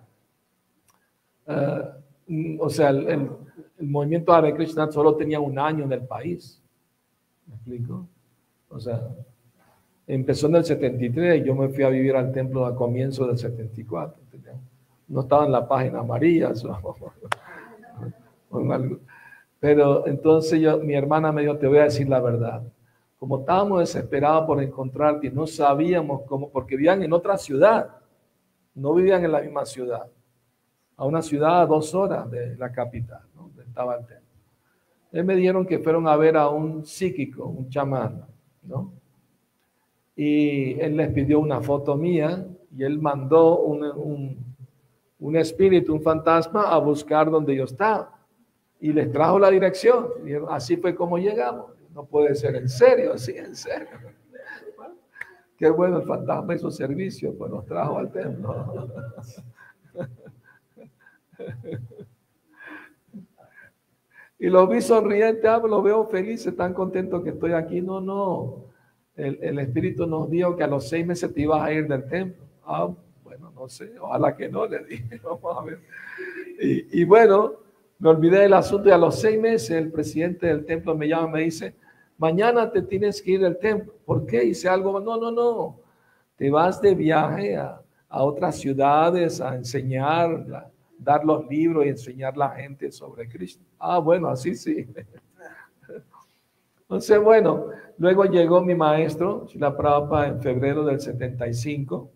E: Uh, o sea, el, el, el movimiento Hare Krishna solo tenía un año en el país. ¿Me explico? O sea, empezó en el setenta y tres y yo me fui a vivir al templo a comienzos del setenta y cuatro. No estaba en la página amarilla. Pero entonces yo, mi hermana me dijo, te voy a decir la verdad. Como estábamos desesperados por encontrarte y no sabíamos cómo, porque vivían en otra ciudad, no vivían en la misma ciudad, a una ciudad a dos horas de la capital, ¿no? Donde estaba el templo. Ellos me dijeron que fueron a ver a un psíquico, un chamán, ¿no? Y él les pidió una foto mía y él mandó un, un, un espíritu, un fantasma a buscar donde yo estaba. Y les trajo la dirección. Y así fue como llegamos. No puede ser en serio, así en serio. Qué bueno, el fantasma hizo servicio, pues nos trajo al templo. Y los vi sonrientes, ah, los veo felices, tan contentos que estoy aquí. No, no. El, el Espíritu nos dijo que a los seis meses te ibas a ir del templo. Ah, bueno, no sé, ojalá que no, le dije. Vamos a ver. Y, y bueno, me olvidé del asunto y a los seis meses el presidente del templo me llama y me dice, mañana te tienes que ir del templo. ¿Por qué? Hice algo. No, no, no. Te vas de viaje a, a otras ciudades a enseñar, a dar los libros y enseñar a la gente sobre Cristo. Ah, bueno, así sí. Entonces, bueno, luego llegó mi maestro, Srila Prabhupada, en febrero del setenta y cinco,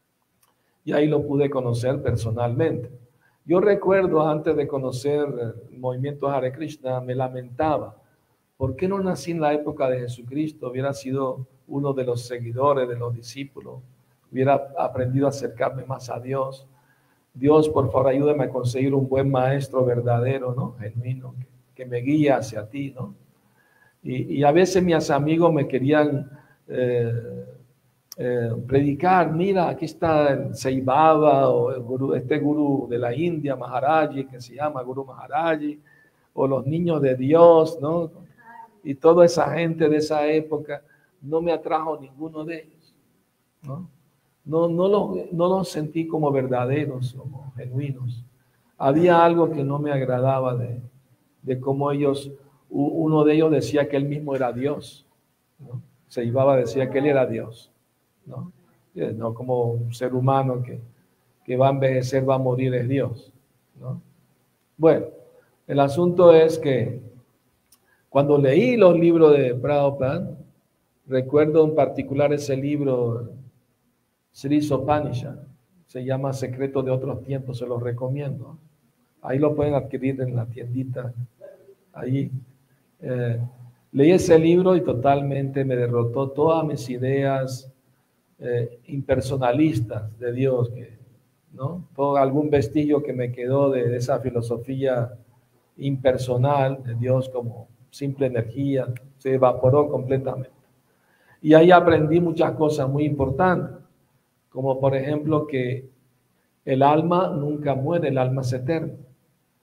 E: y ahí lo pude conocer personalmente. Yo recuerdo, antes de conocer el movimiento Hare Krishna, me lamentaba. ¿Por qué no nací en la época de Jesucristo? Hubiera sido uno de los seguidores, de los discípulos. Hubiera aprendido a acercarme más a Dios. Dios, por favor, ayúdame a conseguir un buen maestro verdadero, ¿no? Genuino, que, que me guíe hacia ti, ¿no? Y, y a veces mis amigos me querían eh, eh, predicar, mira, aquí está el Sai Baba, o el gurú, este gurú de la India, Maharaji, que se llama Guru Maharaji, o los niños de Dios, ¿no? Y toda esa gente de esa época, no me atrajo ninguno de ellos, ¿no? No, no, los, no los sentí como verdaderos, como genuinos. Había algo que no me agradaba de, de cómo ellos, uno de ellos decía que él mismo era Dios, ¿no? Se iba a decir que él era Dios, ¿no? No como un ser humano que, que va a envejecer, va a morir, es Dios, ¿no? Bueno, el asunto es que cuando leí los libros de Prabhupada, recuerdo en particular ese libro, Sri Sopanishad, se llama Secretos de Otros Tiempos, se los recomiendo. Ahí lo pueden adquirir en la tiendita, ahí. Eh, leí ese libro y totalmente me derrotó todas mis ideas eh, impersonalistas de Dios, que, ¿no? Todo algún vestigio que me quedó de, de esa filosofía impersonal de Dios como simple energía, se evaporó completamente. Y ahí aprendí muchas cosas muy importantes, como por ejemplo que el alma nunca muere, el alma es eterna.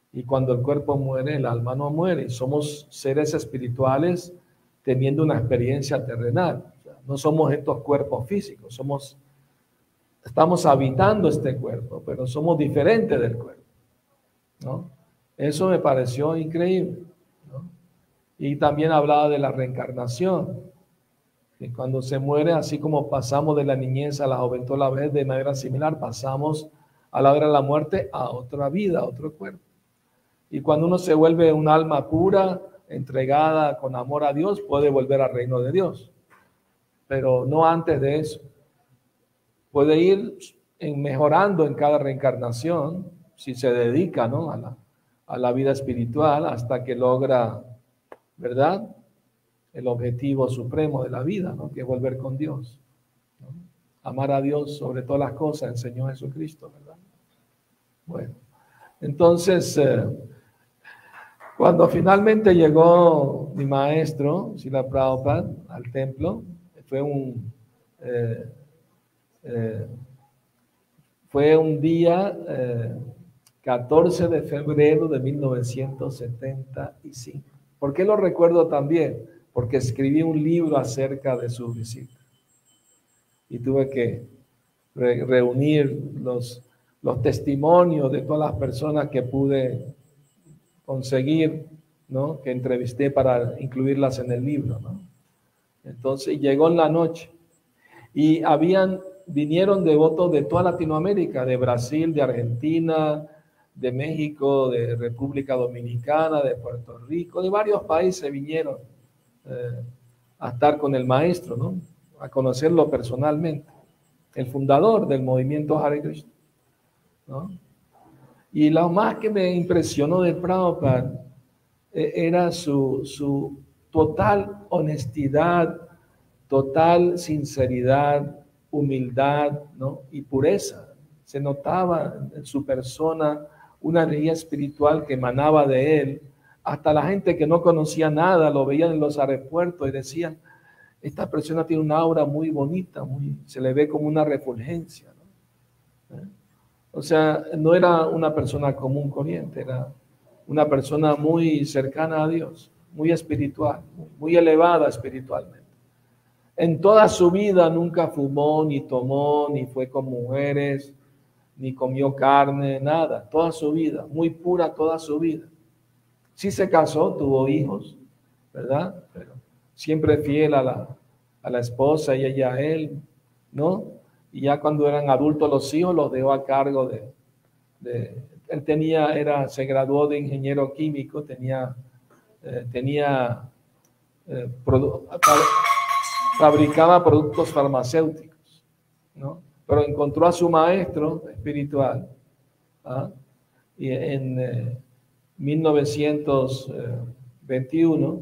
E: Y cuando el cuerpo muere, el alma no muere. Y somos seres espirituales teniendo una experiencia terrenal. O sea, no somos estos cuerpos físicos, somos, estamos habitando este cuerpo, pero somos diferentes del cuerpo, ¿no? Eso me pareció increíble, ¿no? Y también hablaba de la reencarnación, que cuando se muere, así como pasamos de la niñez a la juventud a la vez, de manera similar, pasamos a la hora de la muerte a otra vida, a otro cuerpo. Y cuando uno se vuelve un alma pura, entregada con amor a Dios, puede volver al reino de Dios. Pero no antes de eso. Puede ir en mejorando en cada reencarnación, si se dedica, ¿no?, a la, a la vida espiritual, hasta que logra, ¿verdad?, el objetivo supremo de la vida, ¿no?, que es volver con Dios, ¿no? Amar a Dios sobre todas las cosas, enseñó Jesucristo, ¿verdad? Bueno, entonces, eh, cuando finalmente llegó mi maestro, Srila Prabhupada, al templo, fue un, eh, eh, fue un día eh, catorce de febrero de mil novecientos setenta y cinco. ¿Por qué lo recuerdo también? Porque escribí un libro acerca de su visita. Y tuve que re reunir los, los testimonios de todas las personas que pude conseguir, ¿no?, que entrevisté para incluirlas en el libro, ¿no? Entonces llegó en la noche y habían, vinieron devotos de toda Latinoamérica, de Brasil, de Argentina, de México, de República Dominicana, de Puerto Rico, de varios países vinieron eh, a estar con el maestro, ¿no?, a conocerlo personalmente, el fundador del movimiento Hare Krishna, ¿no? Y lo más que me impresionó de Prabhupada eh, era su, su total honestidad, total sinceridad, humildad, ¿no?, y pureza. Se notaba en su persona una energía espiritual que emanaba de él. Hasta la gente que no conocía nada lo veían en los aeropuertos y decían, esta persona tiene una aura muy bonita, muy, se le ve como una refulgencia, ¿no? ¿Eh? O sea, no era una persona común corriente, era una persona muy cercana a Dios, muy espiritual, muy elevada espiritualmente. En toda su vida nunca fumó, ni tomó, ni fue con mujeres, ni comió carne, nada. Toda su vida, muy pura toda su vida. Sí se casó, tuvo hijos, ¿verdad? Pero siempre fiel a la, a la esposa y ella a él, ¿no? Y ya cuando eran adultos los hijos los dejó a cargo de, de él tenía, era, se graduó de ingeniero químico, tenía, eh, tenía, eh, produ fabricaba productos farmacéuticos, ¿no? Pero encontró a su maestro espiritual, ¿ah?, y en eh, mil novecientos veintiuno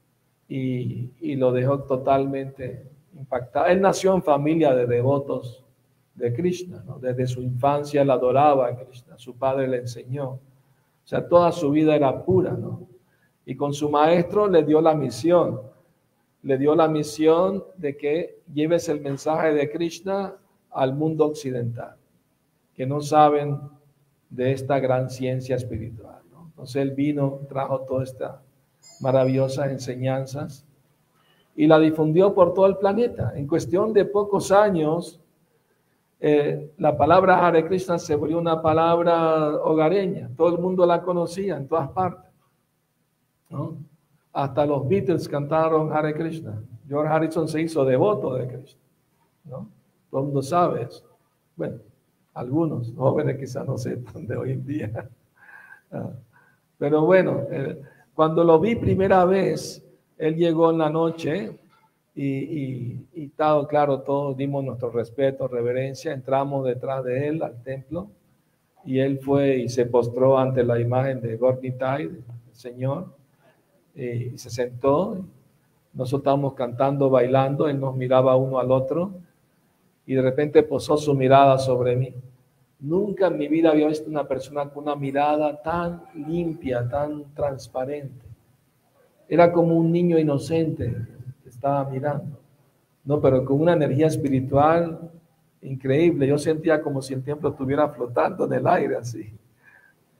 E: y, y lo dejó totalmente impactado. Él nació en familia de devotos de Krishna, ¿no? Desde su infancia él adoraba a Krishna, su padre le enseñó. O sea, toda su vida era pura, ¿no? Y con su maestro le dio la misión, le dio la misión de que lleves el mensaje de Krishna al mundo occidental, que no saben de esta gran ciencia espiritual, ¿no? Entonces él vino, trajo todas estas maravillosas enseñanzas y la difundió por todo el planeta. En cuestión de pocos años, eh, la palabra Hare Krishna se volvió una palabra hogareña. Todo el mundo la conocía en todas partes, ¿no? Hasta los Beatles cantaron Hare Krishna. George Harrison se hizo devoto de Krishna, ¿no? Todo el mundo sabe eso. Bueno, algunos jóvenes quizás no sepan de hoy en día. Pero bueno, eh, cuando lo vi primera vez, él llegó en la noche y, y, y estaba claro, todos dimos nuestro respeto, reverencia, entramos detrás de él al templo y él fue y se postró ante la imagen de Gornitai, del Señor, y se sentó. Nosotros estábamos cantando, bailando, él nos miraba uno al otro y de repente posó su mirada sobre mí. Nunca en mi vida había visto una persona con una mirada tan limpia, tan transparente. Era como un niño inocente que estaba mirando, no, pero con una energía espiritual increíble. Yo sentía como si el templo estuviera flotando en el aire así,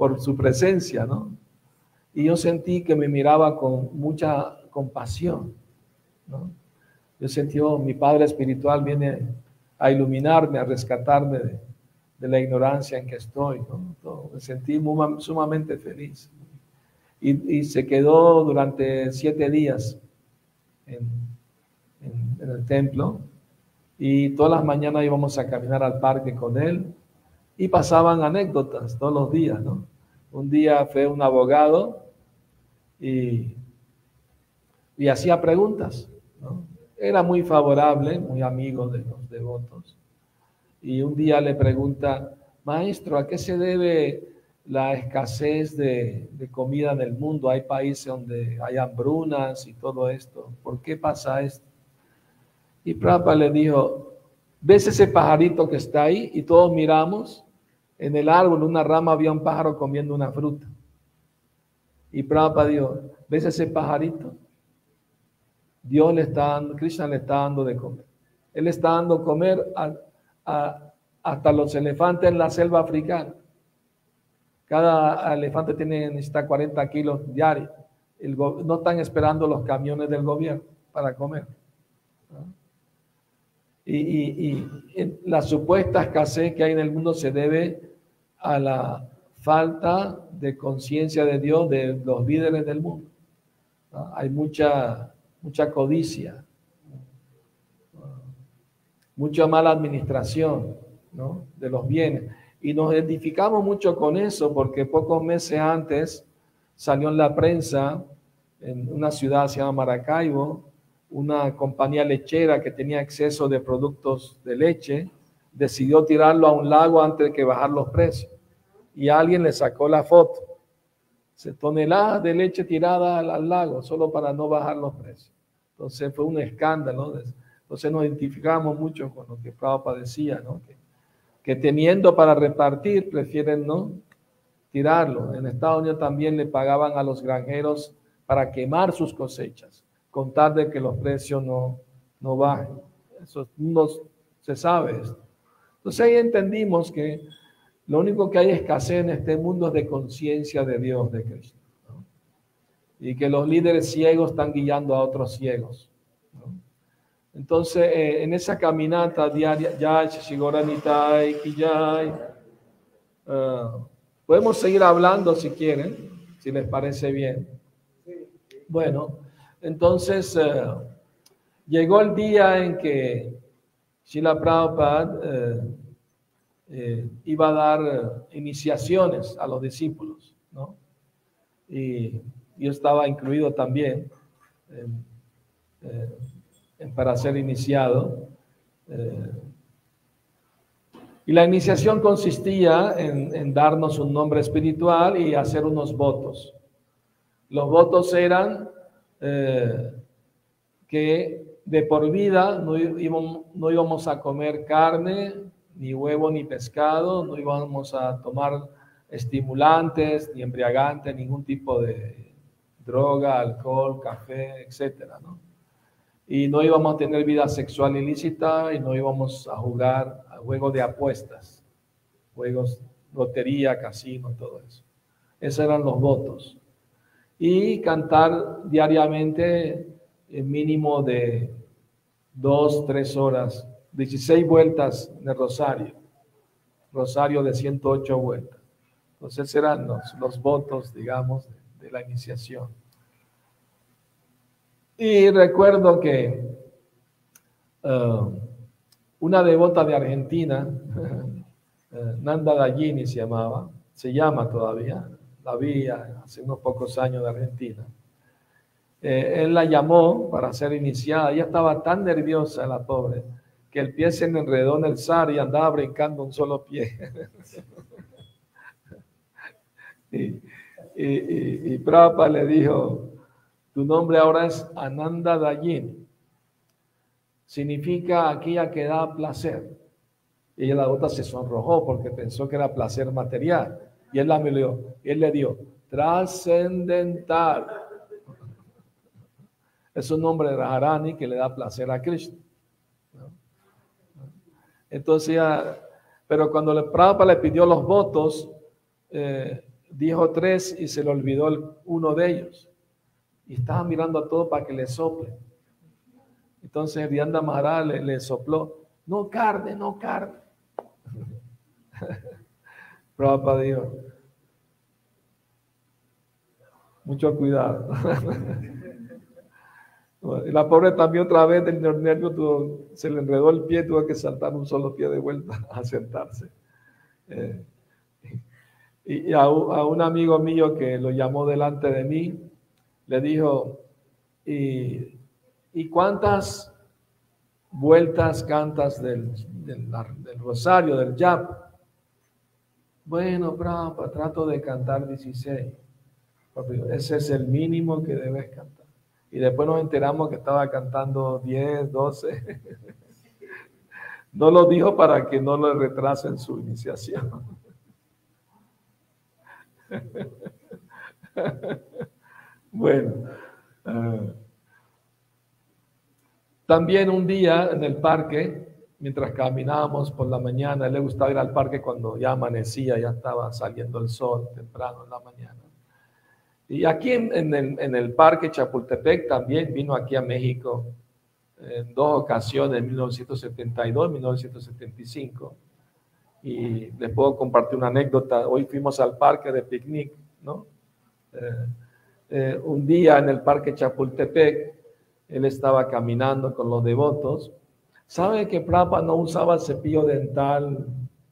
E: por su presencia, ¿no? Y yo sentí que me miraba con mucha compasión, ¿no? Yo sentí, oh, mi Padre Espiritual viene a iluminarme, a rescatarme de, de la ignorancia en que estoy, ¿no? Todo, me sentí muy, sumamente feliz. Y, y se quedó durante siete días en, en, en el templo, y todas las mañanas íbamos a caminar al parque con él, y pasaban anécdotas todos los días, ¿no? Un día fue un abogado y, y hacía preguntas, ¿no? Era muy favorable, muy amigo de los devotos. Y un día le pregunta, maestro, ¿a qué se debe la escasez de, de comida en el mundo? Hay países donde hay hambrunas y todo esto. ¿Por qué pasa esto? Y Prabhupada le dijo, ¿ves ese pajarito que está ahí? Y todos miramos. En el árbol, en una rama, había un pájaro comiendo una fruta. Y Prabhupada dijo, ¿ves ese pajarito? Dios le está dando, Krishna le está dando de comer. Él está dando comer a, a, hasta los elefantes en la selva africana. Cada elefante tiene, necesita cuarenta kilos diarios. El, no están esperando los camiones del gobierno para comer, ¿no? Y, y, y la supuesta escasez que hay en el mundo se debe a la falta de conciencia de Dios de los líderes del mundo, ¿no? Hay mucha, mucha codicia, mucha mala administración, ¿no? De los bienes. Y nos identificamos mucho con eso porque pocos meses antes salió en la prensa, en una ciudad se llama Maracaibo, una compañía lechera que tenía exceso de productos de leche, decidió tirarlo a un lago antes de que bajar los precios. Y alguien le sacó la foto. Se toneladas de leche tirada al, al lago solo para no bajar los precios. Entonces fue un escándalo. Entonces nos identificamos mucho con lo que Prabhupada decía, ¿no? Que, que teniendo para repartir, prefieren no tirarlo. En Estados Unidos también le pagaban a los granjeros para quemar sus cosechas, con tal de que los precios no, no bajen. Eso no se sabe esto. Entonces ahí entendimos que lo único que hay escasez en este mundo es de conciencia de Dios, de Cristo, ¿no? Y que los líderes ciegos están guiando a otros ciegos, ¿no? Entonces, eh, en esa caminata diaria, ya, Shishigoranitai, Kijay, uh, podemos seguir hablando si quieren, si les parece bien. Bueno, entonces uh, llegó el día en que Srila Prabhupada eh, eh, iba a dar eh, iniciaciones a los discípulos, ¿no? Y yo estaba incluido también en, eh, en, para ser iniciado. Eh, y la iniciación consistía en, en darnos un nombre espiritual y hacer unos votos. Los votos eran eh, que de por vida no íbamos, no íbamos a comer carne, ni huevo, ni pescado, no íbamos a tomar estimulantes, ni embriagantes, ningún tipo de droga, alcohol, café, etcétera, ¿no? Y no íbamos a tener vida sexual ilícita y no íbamos a jugar a juegos de apuestas, juegos, lotería, casino, todo eso. Esos eran los votos. Y cantar diariamente el mínimo de dos, tres horas, dieciséis vueltas de rosario, rosario de ciento ocho vueltas. Entonces eran los, los votos, digamos, de, de la iniciación. Y recuerdo que uh, una devota de Argentina, uh, Nanda Dayini se llamaba, se llama todavía, la vi hace unos pocos años de Argentina. Eh, él la llamó para ser iniciada. Ella estaba tan nerviosa, la pobre, que el pie se le enredó en el sari y andaba brincando un solo pie. y, y, y, y Prabhupada le dijo, tu nombre ahora es Ananda Dayini. Significa aquella que da placer. Y ella, la otra, se sonrojó porque pensó que era placer material. Y él, la miró, y él le dio trascendental. Es un nombre de Radharani que le da placer a Krishna, ¿no? Entonces, ya, pero cuando el Prabhupada le pidió los votos, eh, dijo tres y se le olvidó el, uno de ellos. Y estaba mirando a todo para que le sople. Entonces Hridayananda Maharaj le, le sopló, no carne, no carne. Prabhupada dijo, mucho cuidado. Y la pobre también otra vez del nervio tuvo, se le enredó el pie, tuvo que saltar un solo pie de vuelta a sentarse. Eh, y y a, un, a un amigo mío que lo llamó delante de mí, le dijo, ¿y, y cuántas vueltas cantas del, del, del rosario, del japa? Bueno, bravo, trato de cantar dieciséis. Ese es el mínimo que debes cantar. Y después nos enteramos que estaba cantando diez, doce. No lo dijo para que no lo retrasen su iniciación. Bueno. Uh, también un día en el parque, mientras caminábamos por la mañana, a él le gustaba ir al parque cuando ya amanecía, ya estaba saliendo el sol temprano en la mañana. Y aquí en, en, el, en el parque Chapultepec también vino aquí a México en dos ocasiones, en mil novecientos setenta y dos y mil novecientos setenta y cinco. Y les puedo compartir una anécdota. Hoy fuimos al parque de picnic, ¿no? Eh, eh, un día en el parque Chapultepec, él estaba caminando con los devotos. ¿Sabe que Prabhupada no usaba cepillo dental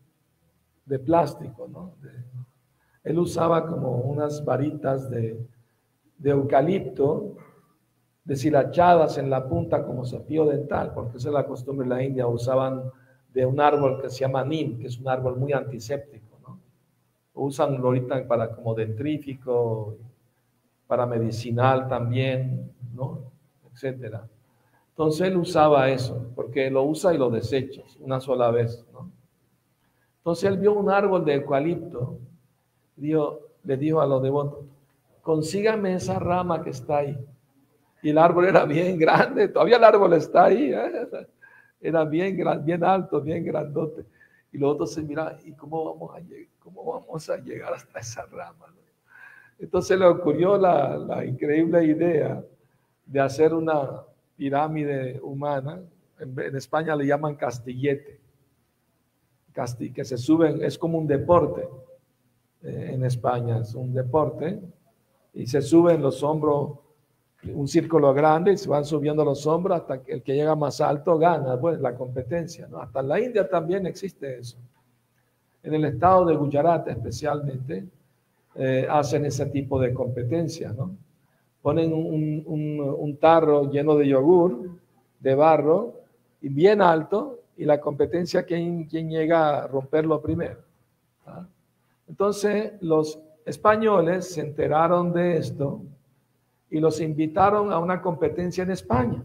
E: de plástico, ¿no? De, él usaba como unas varitas de, de eucalipto deshilachadas en la punta como cepillo dental, porque esa es la costumbre en la India. Usaban de un árbol que se llama nim, que es un árbol muy antiséptico, ¿no? Usan ahorita para como dentrífico, para medicinal también, ¿no? Etcétera. Entonces él usaba eso, porque lo usa y lo desecha una sola vez, ¿no? Entonces él vio un árbol de eucalipto, dijo, le dijo a los devotos, consígame esa rama que está ahí. Y el árbol era bien grande, todavía el árbol está ahí, ¿eh? Era bien, bien alto, bien grandote. Y los otros se miraban, ¿y cómo vamos a, cómo vamos a llegar hasta esa rama? Entonces le ocurrió la, la increíble idea de hacer una pirámide humana. En, en España le llaman castillete, Casti, que se suben, es como un deporte. Eh, en España es un deporte, y se suben los hombros, un círculo grande, y se van subiendo los hombros hasta que el que llega más alto gana, pues, la competencia, ¿no? Hasta en la India también existe eso. En el estado de Gujarat especialmente eh, hacen ese tipo de competencia, ¿no? Ponen un, un, un tarro lleno de yogur, de barro, y bien alto, y la competencia, ¿quién, quién llega a romperlo primero? ¿Ah? Entonces los españoles se enteraron de esto y los invitaron a una competencia en España,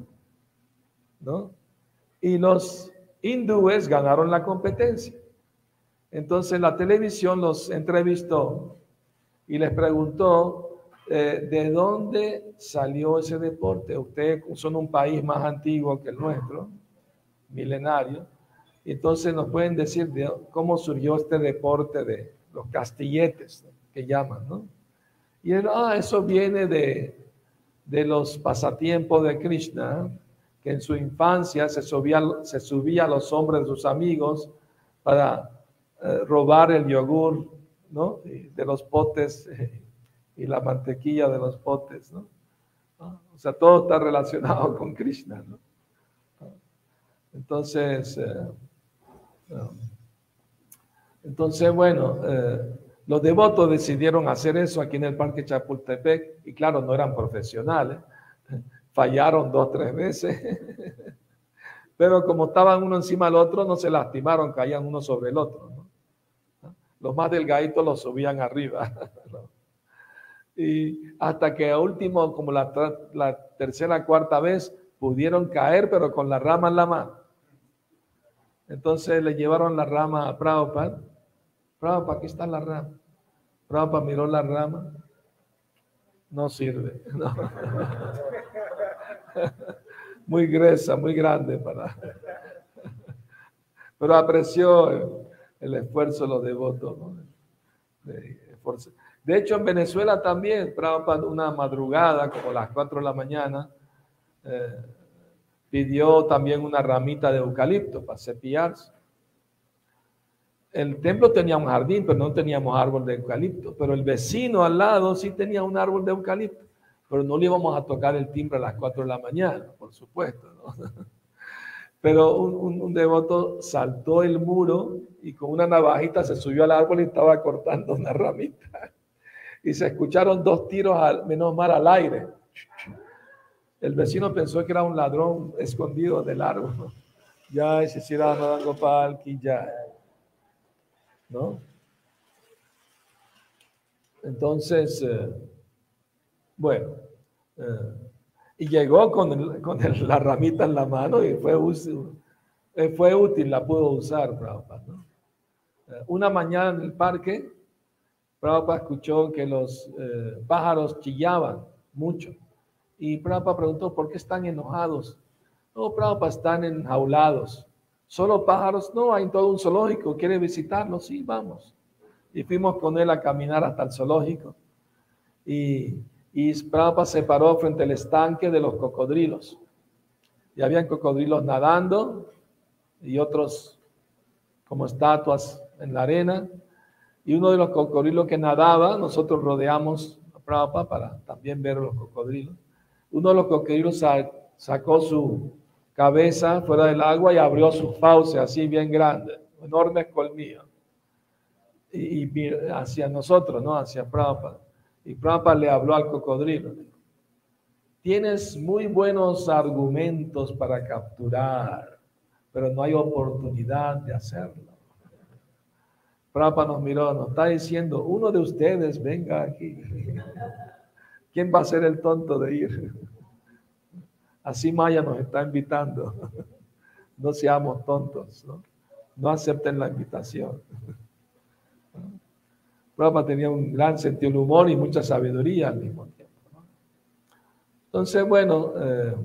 E: ¿no? Y los hindúes ganaron la competencia. Entonces la televisión los entrevistó y les preguntó, eh, ¿de dónde salió ese deporte? Ustedes son un país más antiguo que el nuestro, milenario. Entonces nos pueden decir de cómo surgió este deporte de los castilletes, ¿no? Que llaman, ¿no? Y él, ah, eso viene de, de los pasatiempos de Krishna, que en su infancia se subía, se subía a los hombros de sus amigos para eh, robar el yogur, ¿no? De los potes eh, y la mantequilla de los potes, ¿no? ¿no? O sea, todo está relacionado con Krishna, ¿no? Entonces, eh, no. entonces bueno, eh, los devotos decidieron hacer eso aquí en el Parque Chapultepec, y claro, no eran profesionales, fallaron dos, tres veces, pero como estaban uno encima del otro, no se lastimaron, caían uno sobre el otro, ¿no? Los más delgaditos los subían arriba, ¿no? Y hasta que a último, como la, la tercera, cuarta vez, pudieron caer, pero con la rama en la mano. Entonces le llevaron la rama a Prabhupada. Prabhupada, aquí está la rama. Prabhupada miró la rama. No sirve. No. Muy gruesa, muy grande para. Pero apreció el, el esfuerzo de los devotos, ¿no? De esfuerzo. De hecho, en Venezuela también, Prabhupada una madrugada, como las cuatro de la mañana, eh, pidió también una ramita de eucalipto para cepillarse. El templo tenía un jardín, pero no teníamos árbol de eucalipto. Pero el vecino al lado sí tenía un árbol de eucalipto. Pero no le íbamos a tocar el timbre a las cuatro de la mañana, por supuesto, ¿no? Pero un, un, un devoto saltó el muro y con una navajita se subió al árbol y estaba cortando una ramita. Y se escucharon dos tiros, al, menos mal, al aire. El vecino pensó que era un ladrón escondido del árbol. Ya, ese sí era Madangopal, ya. ¿No? Entonces, eh, bueno, eh, y llegó con, el, con el, la ramita en la mano y fue útil, eh, fue útil, la pudo usar, Prabhupada, ¿no? Eh, una mañana en el parque, Prabhupada escuchó que los eh, pájaros chillaban mucho y Prabhupada preguntó, ¿por qué están enojados? No, Prabhupada, están enjaulados. ¿Solo pájaros? No, hay todo un zoológico. ¿Quiere visitarlo? Sí, vamos. Y fuimos con él a caminar hasta el zoológico. Y, y Prabhupada se paró frente al estanque de los cocodrilos. Y habían cocodrilos nadando y otros como estatuas en la arena. Y uno de los cocodrilos que nadaba, nosotros rodeamos a Prabhupada para también ver los cocodrilos. Uno de los cocodrilos sacó su cabeza fuera del agua y abrió sus fauces así bien grandes, enormes colmillos, y, y hacia nosotros, ¿no? Hacia Prabhupada. Y Prabhupada le habló al cocodrilo. Dijo, tienes muy buenos argumentos para capturar, pero no hay oportunidad de hacerlo. Prabhupada nos miró, nos está diciendo, uno de ustedes venga aquí. ¿Quién va a ser el tonto de ir? Así Maya nos está invitando. No seamos tontos, ¿no? No acepten la invitación. Prabhupada tenía un gran sentido del humor y mucha sabiduría al mismo tiempo, ¿no? Entonces, bueno, eh,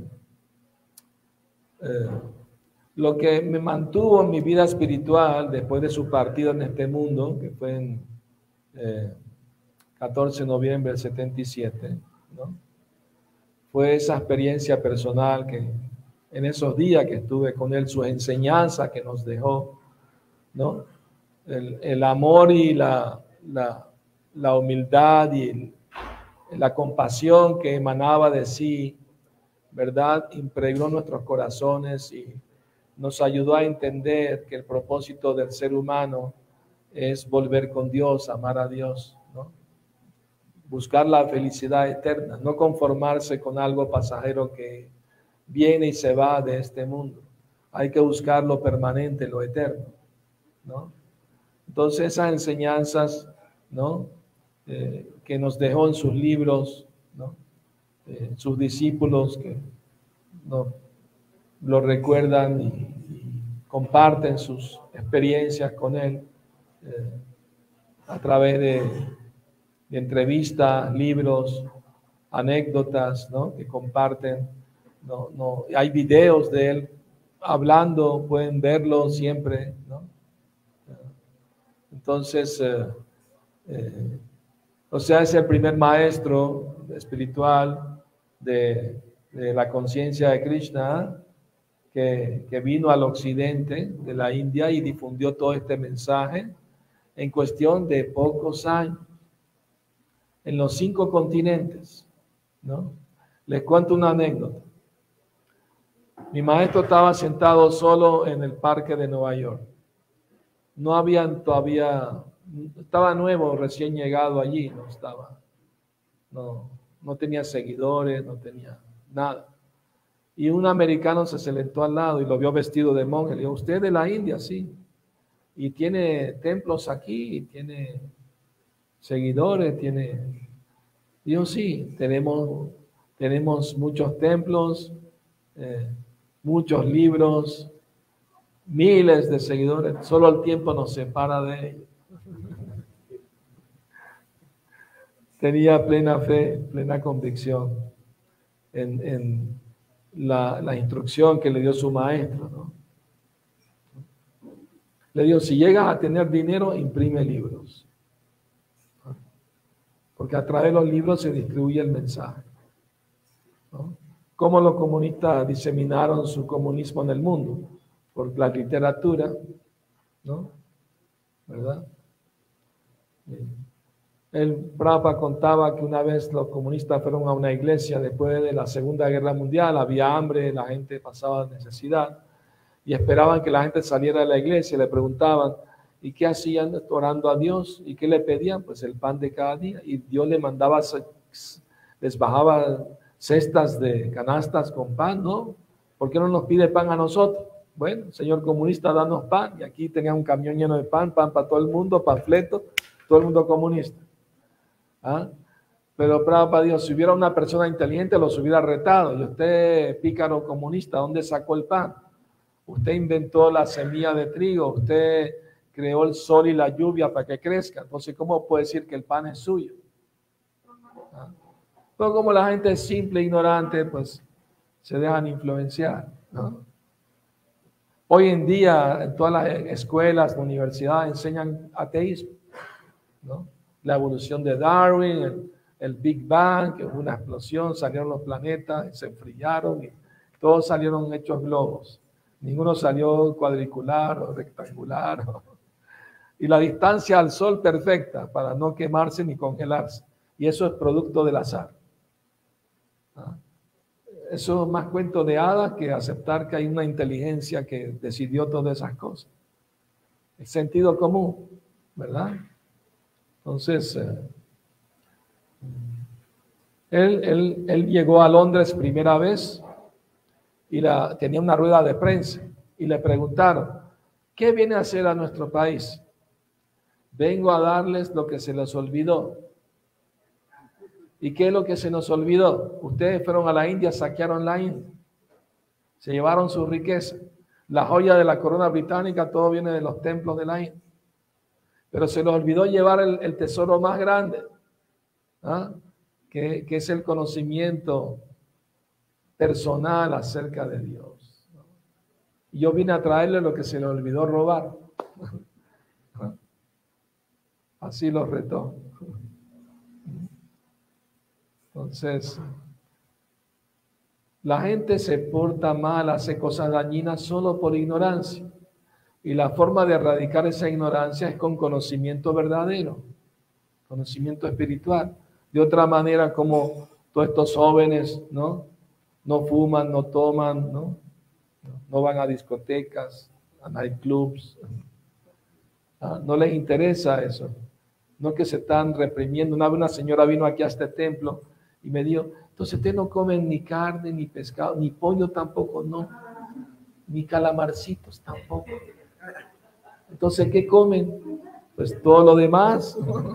E: eh, lo que me mantuvo en mi vida espiritual después de su partida en este mundo, que fue en eh, catorce de noviembre del setenta y siete, ¿no? Fue esa experiencia personal que en esos días que estuve con él, sus enseñanzas que nos dejó, ¿no? El, el amor y la, la, la humildad y el, la compasión que emanaba de sí, ¿verdad? Impregnó nuestros corazones y nos ayudó a entender que el propósito del ser humano es volver con Dios, amar a Dios, ¿no? Buscar la felicidad eterna, no conformarse con algo pasajero que viene y se va de este mundo. Hay que buscar lo permanente, lo eterno, ¿no? Entonces esas enseñanzas, ¿no? Eh, que nos dejó en sus libros, ¿no? Eh, sus discípulos que ¿no? lo recuerdan y, y comparten sus experiencias con él eh, a través de de entrevistas, libros, anécdotas, ¿no? Que comparten. No, no, hay videos de él hablando, pueden verlo siempre, ¿no? Entonces, eh, eh, o sea, es el primer maestro espiritual de, de la conciencia de Krishna que, que vino al occidente de la India y difundió todo este mensaje en cuestión de pocos años. En los cinco continentes, ¿no? Les cuento una anécdota. Mi maestro estaba sentado solo en el parque de Nueva York. No habían todavía, estaba nuevo, recién llegado allí, no estaba, no, no tenía seguidores, no tenía nada. Y un americano se sentó al lado y lo vio vestido de monje. Le dijo, ¿usted es de la India? Sí. Y tiene templos aquí, y tiene seguidores, tiene... Dijo, sí, tenemos, tenemos muchos templos, eh, muchos libros, miles de seguidores, solo el tiempo nos separa de ellos. Tenía plena fe, plena convicción en, en la, la instrucción que le dio su maestro, ¿no? Le dijo, si llegas a tener dinero, imprime libros. porque a través de los libros se distribuye el mensaje, ¿no? ¿Cómo los comunistas diseminaron su comunismo en el mundo? Por la literatura, ¿no? ¿Verdad? El Prabhupada contaba que una vez los comunistas fueron a una iglesia después de la Segunda Guerra Mundial, había hambre, la gente pasaba necesidad y esperaban que la gente saliera de la iglesia y le preguntaban, ¿y qué hacían orando a Dios? ¿Y qué le pedían? Pues el pan de cada día. Y Dios le mandaba, les bajaba cestas de canastas con pan, ¿no? ¿Por qué no nos pide pan a nosotros? Bueno, señor comunista, danos pan. Y aquí tenía un camión lleno de pan, pan para todo el mundo, panfleto, todo el mundo comunista. ¿Ah? Pero para Dios, si hubiera una persona inteligente, los hubiera retado. Y usted, pícaro comunista, ¿dónde sacó el pan? Usted inventó la semilla de trigo, usted creó el sol y la lluvia para que crezca. Entonces, ¿cómo puede decir que el pan es suyo? ¿Ah? Pero como la gente es simple, ignorante, pues se dejan influenciar, ¿no? Hoy en día, en todas las escuelas, universidades enseñan ateísmo, ¿no? La evolución de Darwin, el, el Big Bang, que hubo una explosión, salieron los planetas, se enfriaron y todos salieron hechos globos. Ninguno salió cuadricular o rectangular. Y la distancia al sol perfecta para no quemarse ni congelarse. Y eso es producto del azar. ¿Ah? Eso es más cuento de hadas que aceptar que hay una inteligencia que decidió todas esas cosas. El sentido común, ¿verdad? Entonces, eh, él, él, él llegó a Londres primera vez y la, tenía una rueda de prensa y le preguntaron, ¿qué viene a hacer a nuestro país? Vengo a darles lo que se les olvidó. ¿Y qué es lo que se nos olvidó? Ustedes fueron a la India, saquearon la India, se llevaron su riqueza. La joya de la corona británica, todo viene de los templos de la India. Pero se les olvidó llevar el, el tesoro más grande, ¿ah? que, que es el conocimiento personal acerca de Dios. Y yo vine a traerle lo que se le olvidó robar. ¿Ah? Así lo retó. Entonces, la gente se porta mal, hace cosas dañinas solo por ignorancia. Y la forma de erradicar esa ignorancia es con conocimiento verdadero, conocimiento espiritual. De otra manera, como todos estos jóvenes, ¿no? No fuman, no toman, ¿no? No van a discotecas, a nightclubs. ¿Ah? No les interesa eso. No que se están reprimiendo. Una vez una señora vino aquí a este templo y me dijo, entonces ustedes no comen ni carne, ni pescado, ni pollo tampoco, no, ni calamarcitos tampoco. Entonces, ¿qué comen? Pues todo lo demás.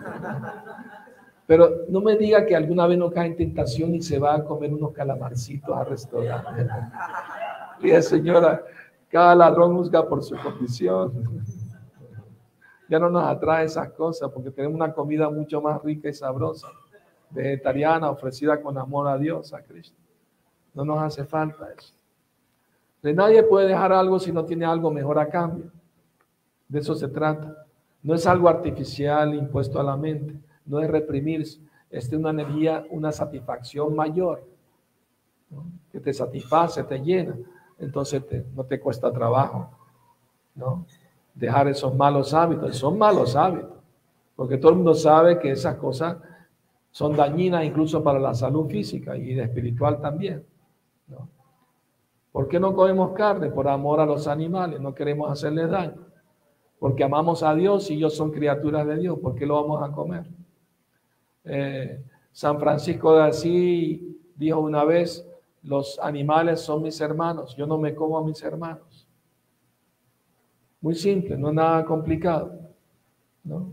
E: Pero no me diga que alguna vez no cae en tentación y se va a comer unos calamarcitos al restaurante. Mira, señora, cada ladrón juzga por su condición. Ya no nos atrae esas cosas porque tenemos una comida mucho más rica y sabrosa, vegetariana, ofrecida con amor a Dios, a Cristo. No nos hace falta eso. De nadie puede dejar algo si no tiene algo mejor a cambio. De eso se trata. No es algo artificial impuesto a la mente. No es reprimirse. Es una energía, una satisfacción mayor, ¿no? Que te satisface, te llena. Entonces te, no te cuesta trabajo, ¿no? Dejar esos malos hábitos. Son malos hábitos. Porque todo el mundo sabe que esas cosas son dañinas incluso para la salud física y espiritual también, ¿no? ¿Por qué no comemos carne? Por amor a los animales. No queremos hacerles daño. Porque amamos a Dios y ellos son criaturas de Dios. ¿Por qué lo vamos a comer? Eh, San Francisco de Asís dijo una vez, los animales son mis hermanos. Yo no me como a mis hermanos. Muy simple, no es nada complicado, ¿no?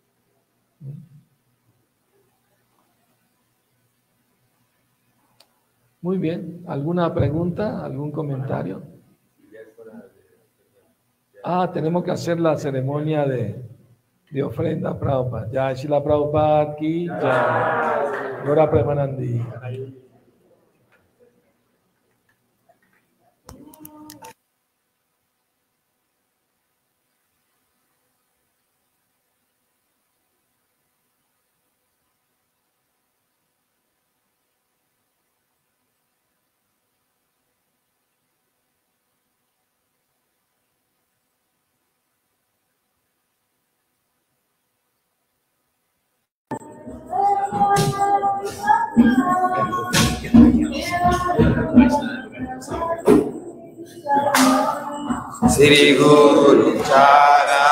E: Muy bien. ¿Alguna pregunta? ¿Algún comentario? Ah, tenemos que hacer la ceremonia de, de ofrenda, Prabhupada. Ya, Shila Prabhupada aquí, ya. Gora Premanandi.
F: Sri Guru Charan